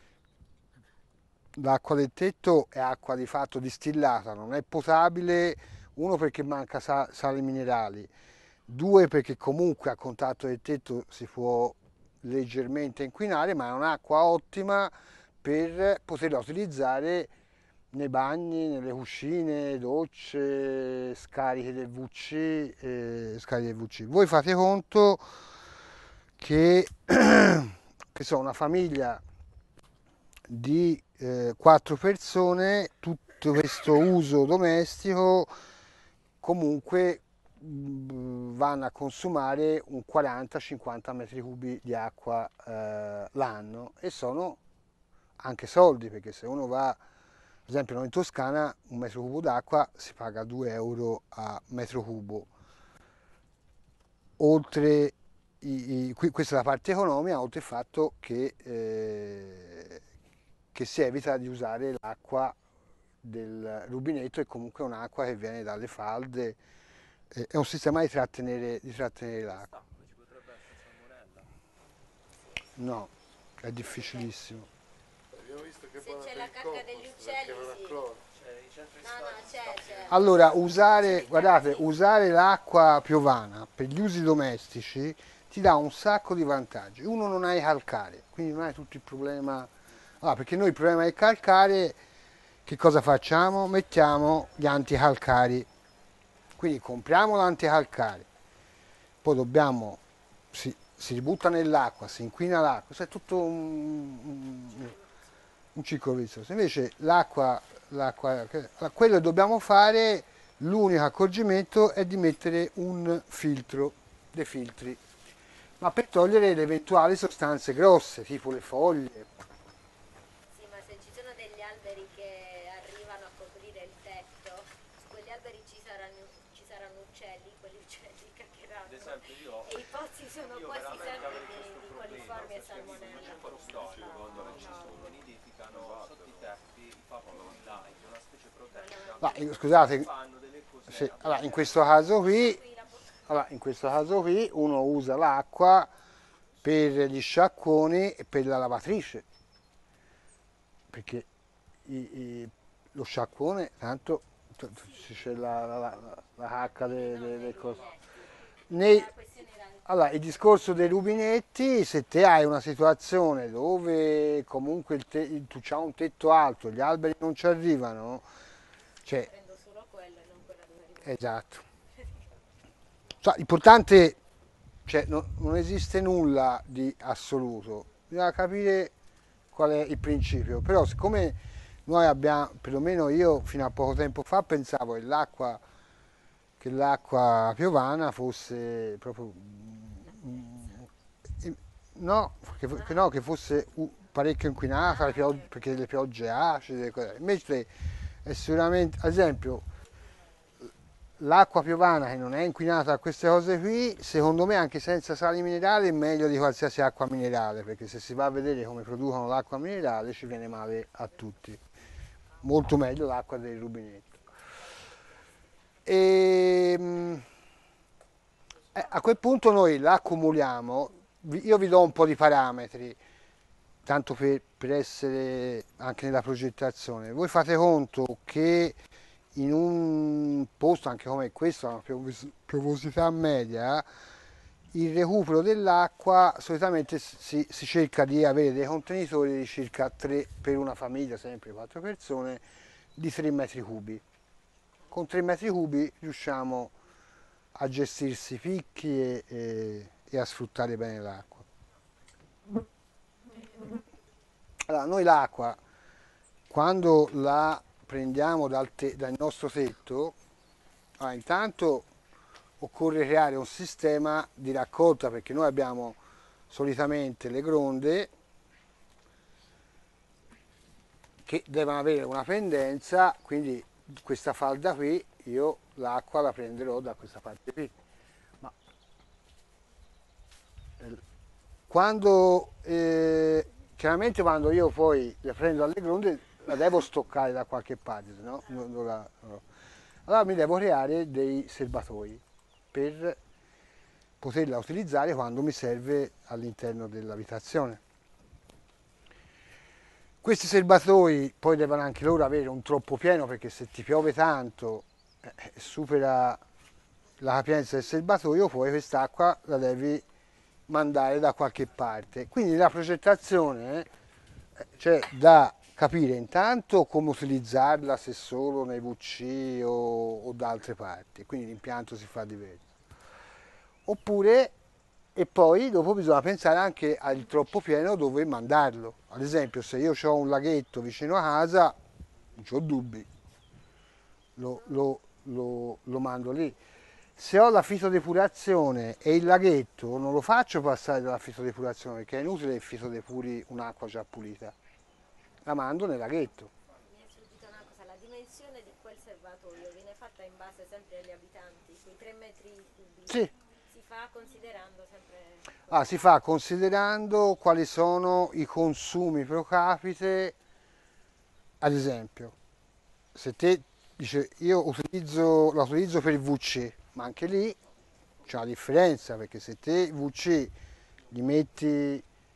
l'acqua del tetto è acqua di fatto distillata, non è potabile, uno perché manca sali minerali, due perché comunque a contatto del tetto si può leggermente inquinare, ma è un'acqua ottima per poterla utilizzare nei bagni, nelle cucine, docce, scariche del V C, eh, scariche del V C. Voi fate conto che, che sono una famiglia di eh, quattro persone, tutto questo uso domestico comunque mh, vanno a consumare un quaranta cinquanta metri cubi di acqua eh, l'anno, e sono anche soldi, perché se uno va, ad esempio noi in Toscana, un metro cubo d'acqua si paga due euro a metro cubo. Oltre i, i, questa è la parte economica, oltre il fatto che eh, che si evita di usare l'acqua del rubinetto, e comunque un'acqua che viene dalle falde, eh, è un sistema di trattenere, di trattenere l'acqua. Ci potrebbe essere salmonella? No, è difficilissimo. Abbiamo visto visto che Se poi c'è per la il cacca compost, degli perché uccelli, non ha sì. cloro. Cioè, i centri No, no, c'è, c'è. Allora, usare, guardate, usare l'acqua piovana per gli usi domestici ti dà un sacco di vantaggi. Uno, non hai calcare, quindi non hai tutto il problema. Allora, perché noi il problema del calcare, che cosa facciamo? Mettiamo gli anticalcari. Quindi compriamo l'anticalcare, poi dobbiamo, si, si ributta nell'acqua, si inquina l'acqua, è tutto un, un, un ciclo vizioso. Invece l'acqua, l'acqua, quello che dobbiamo fare, l'unico accorgimento è di mettere un filtro, dei filtri, ma per togliere le eventuali sostanze grosse, tipo le foglie. Sì, ma se ci sono degli alberi che arrivano a coprire il tetto, su quegli alberi ci saranno, ci saranno uccelli, quegli uccelli Ad caccheranno. esempio io, E i pozzi sono io quasi veramente sempre avrei pieni questo di problema, coliformi e perché mi salmonella. faccio lo storia quando ci sono, nidificano sotto i tetti i papilloni là, che è una specie protetta, Ma, eh, scusate, fanno delle cose sì, allora, in questo caso qui, Qui la po- allora, in questo caso qui uno usa l'acqua per gli sciacquoni e per la lavatrice, perché i- i- lo sciacquone, tanto t- t- c'è la, la, la, la cacca delle, no, delle nei cose. rubinetti. Nei- La questione era allora, il discorso dei rubinetti, se te hai una situazione dove comunque il te- tu c'hai un tetto alto, gli alberi non ci arrivano, cioè, prendo solo quello e non quella dove arriva. esatto. Cioè, l'importante, cioè, no- non esiste nulla di assoluto, bisogna capire qual è il principio, però siccome noi abbiamo, perlomeno io fino a poco tempo fa pensavo che l'acqua, che l'acqua piovana fosse proprio, mm, eh, no, che, fo- che no, che fosse uh, parecchio inquinata, le piog- perché le piogge acide, così. Invece è sicuramente, ad esempio, l'acqua piovana che non è inquinata da queste cose qui, secondo me anche senza sali minerali è meglio di qualsiasi acqua minerale, perché se si va a vedere come producono l'acqua minerale ci viene male a tutti. Molto meglio l'acqua del rubinetto. E, mh, eh, a quel punto noi la accumuliamo, vi- io vi do un po' di parametri, tanto per, per essere anche nella progettazione. Voi fate conto che in un posto anche come questo, a una piovos- piovosità media, il recupero dell'acqua solitamente si, si cerca di avere dei contenitori di circa tre per una famiglia, sempre quattro persone, di tre metri cubi. Con tre metri cubi riusciamo a gestirsi i picchi e, e- e a sfruttare bene l'acqua. Allora, noi l'acqua, quando la prendiamo dal, te- dal nostro tetto, allora, intanto occorre creare un sistema di raccolta, perché noi abbiamo solitamente le gronde che devono avere una pendenza, quindi questa falda qui io l'acqua la prenderò da questa parte qui. Ma eh, quando eh, chiaramente quando io poi le prendo dalle gronde la devo stoccare da qualche parte, no? Non- non la- no. Allora mi devo creare dei serbatoi per poterla utilizzare quando mi serve all'interno dell'abitazione. Questi serbatoi poi devono anche loro avere un troppo pieno, perché se ti piove tanto eh, supera la capienza del serbatoio, poi quest'acqua la devi mandare da qualche parte. Quindi la progettazione eh, c'è da capire intanto come utilizzarla, se solo nei V C o, o da altre parti, quindi l'impianto si fa diverso. Oppure, e poi dopo bisogna pensare anche al troppo pieno dove mandarlo. Ad esempio, se io ho un laghetto vicino a casa, non ho dubbi, lo, lo- lo- lo mando lì. Se ho la fitodepurazione e il laghetto, non lo faccio passare dalla fitodepurazione, perché è inutile che fitodepuri un'acqua già pulita. La mando nel laghetto. Mi è sfuggita una cosa, la dimensione di quel serbatoio viene fatta in base sempre agli abitanti, quei tre metri cubi. Sì. Si fa considerando sempre... Ah, si fa considerando quali sono i consumi pro capite, ad esempio, se te dice io utilizzo, la utilizzo per il V C, ma anche lì c'è una differenza, perché se te V C gli metti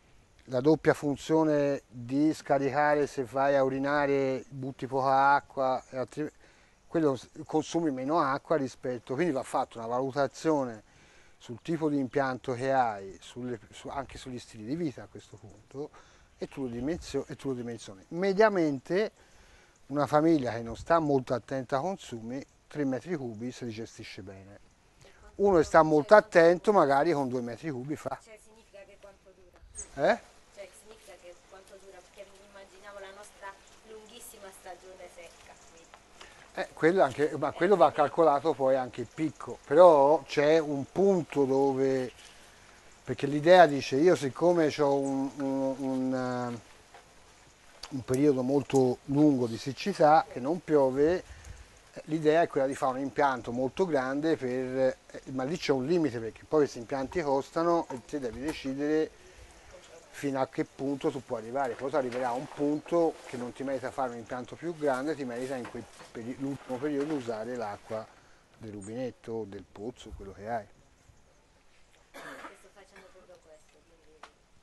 la doppia funzione di scaricare se vai a urinare, butti poca acqua, e altri- quello s- consumi meno acqua rispetto, quindi va fatta una valutazione sul tipo di impianto che hai, sulle- su- anche sugli stili di vita a questo punto, e tu lo, dimenzio- e tu lo dimensioni. Mediamente una famiglia che non sta molto attenta ai consumi, tre metri cubi se li gestisce bene. Uno che sta molto attento magari con due metri cubi fa. Cioè significa che quanto dura? Eh? Cioè significa che quanto dura? Perché mi immaginavo la nostra lunghissima stagione secca qui. Eh, quello anche, ma quello va calcolato poi anche il picco, però c'è un punto dove, perché l'idea dice io siccome ho un, un- un, eh, un periodo molto lungo di siccità e non piove, eh, l'idea è quella di fare un impianto molto grande per, eh, ma lì c'è un limite perché poi questi impianti costano e te devi decidere fino a che punto tu puoi arrivare, poi tu arriverai a un punto che non ti merita fare un impianto più grande, ti merita in quell'ultimo periodo usare l'acqua del rubinetto o del pozzo, quello che hai. Che sto facendo proprio questo, quindi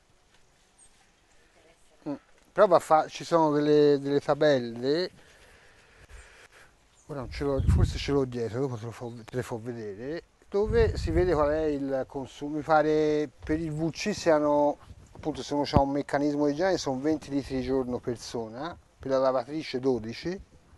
mi interessa. Mm. Però va fa- ci sono delle, delle tabelle, ora non ce l'ho, forse ce l'ho dietro, dopo te, lo fo- te le fo vedere, dove si vede qual è il consumo. Mi pare per il V C siano, appunto se uno ha un meccanismo di genere, sono venti litri al giorno persona, per la lavatrice dodici,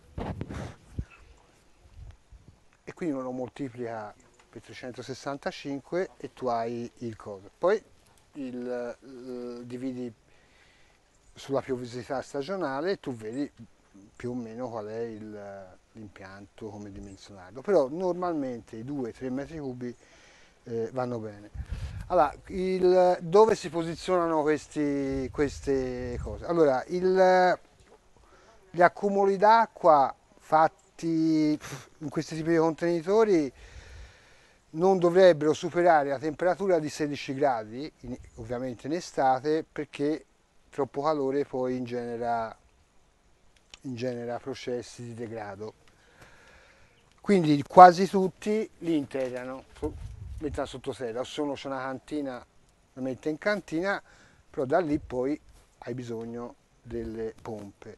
e quindi uno lo moltiplica per trecentosessantacinque e tu hai il coso. Poi il, eh, dividi sulla piovosità stagionale e tu vedi più o meno qual è il- l'impianto, come dimensionarlo. Però normalmente i due tre metri cubi eh, vanno bene. Allora, il- dove si posizionano questi- queste cose? Allora, il- gli accumuli d'acqua fatti pff, in questi tipi di contenitori non dovrebbero superare la temperatura di sedici gradi, in- ovviamente in estate, perché troppo calore poi ingenera, ingenera processi di degrado. Quindi quasi tutti li integrano, so- mettono sottoterra, o se uno c'è una cantina, la mette in cantina, però da lì poi hai bisogno delle pompe.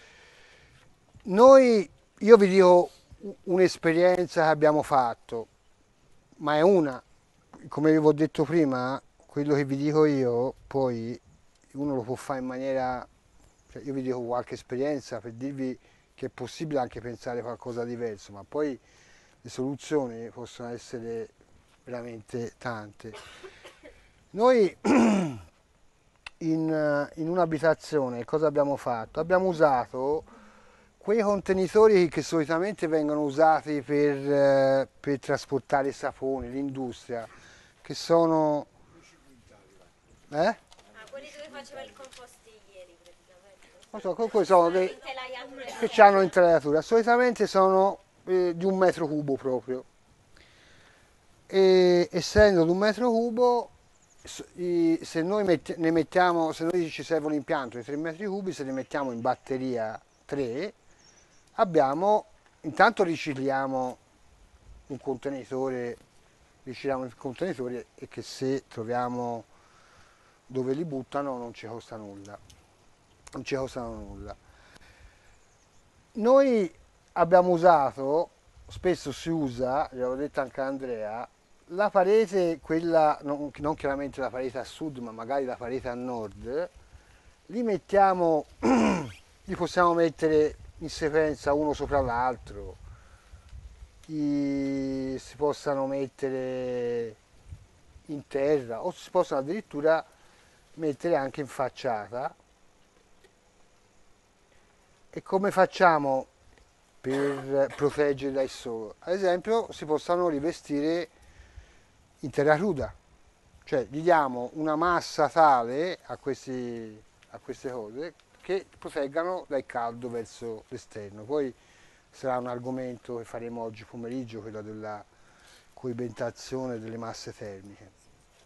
Noi, io vi dico u- un'esperienza che abbiamo fatto, ma è una, come vi ho detto prima, quello che vi dico io, poi uno lo può fare in maniera, cioè io vi dico qualche esperienza per dirvi che è possibile anche pensare a qualcosa di diverso, ma poi le soluzioni possono essere veramente tante. Noi in, in un'abitazione cosa abbiamo fatto? Abbiamo usato quei contenitori che solitamente vengono usati per, eh, per trasportare i saponi, l'industria, che sono... Eh? Ah, quelli dove faceva il compost ieri praticamente. Non so, comunque sono dei, Intelaiature che hanno intelaiatura, solitamente sono eh, di un metro cubo proprio. E essendo di un metro cubo, s- i- se noi mette- ne mettiamo, se noi ci serve un impianto di tre metri cubi, se ne mettiamo in batteria tre, abbiamo, intanto ricicliamo un contenitore, ricicliamo il contenitore e che se troviamo dove li buttano non ci costa nulla, non ci costano nulla. Noi abbiamo usato, spesso si usa, gliel'ho detto anche a Andrea, la parete, quella, non, non chiaramente la parete a sud, ma magari la parete a nord, li mettiamo, li possiamo mettere in sequenza uno sopra l'altro, i- si possano mettere in terra o si possono addirittura mettere anche in facciata. E come facciamo per proteggere dal sole? Ad esempio si possono rivestire in terra cruda, cioè gli diamo una massa tale a, questi, a queste cose che proteggano dal caldo verso l'esterno. Poi sarà un argomento che faremo oggi pomeriggio, quello della coibentazione delle masse termiche.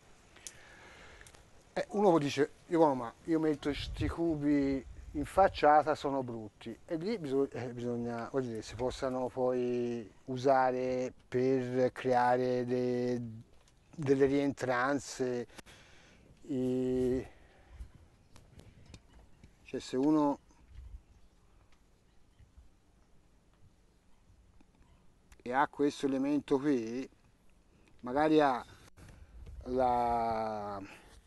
Eh, uno dice, io, ma io metto questi cubi in facciata, sono brutti, e lì bisogna, eh, bisogna voglio dire, si possano poi usare per creare de- delle rientranze, i- Cioè se uno e ha questo elemento qui, magari ha la,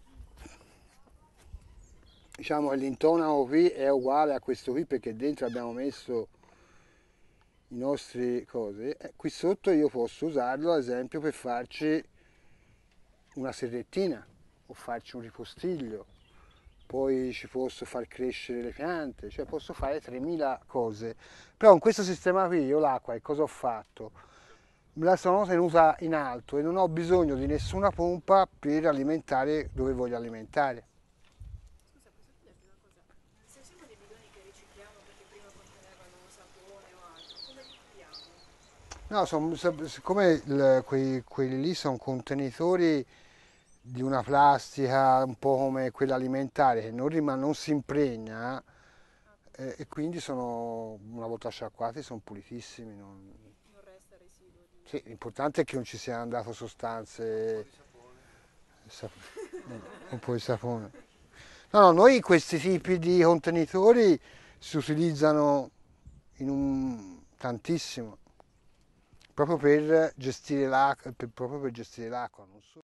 diciamo che l'intonaco qui è uguale a questo qui perché dentro abbiamo messo i nostri cose, eh, qui sotto io posso usarlo ad esempio per farci una serrettina o farci un ripostiglio, poi ci posso far crescere le piante, cioè posso fare tremila cose, però con questo sistema qui io l'acqua e cosa ho fatto? Me la sono tenuta in alto e non ho bisogno di nessuna pompa per alimentare dove voglio alimentare. Scusa, posso chiederti una cosa? Se usiamo dei bidoni che ricicliamo perché prima contenevano sapone o altro, come li puliamo? No, son- siccome il- quei- quelli lì sono contenitori di una plastica un po' come quella alimentare che non, rima- non si impregna eh, e quindi sono, una volta sciacquati, sono pulitissimi. non- Non resta residuo di... Sì, l'importante è che non ci siano andato sostanze, sap- un po' di sapone. No, no, noi questi tipi di contenitori si utilizzano in un, tantissimo, proprio per gestire l'acqua, per- proprio per gestire l'acqua, non solo.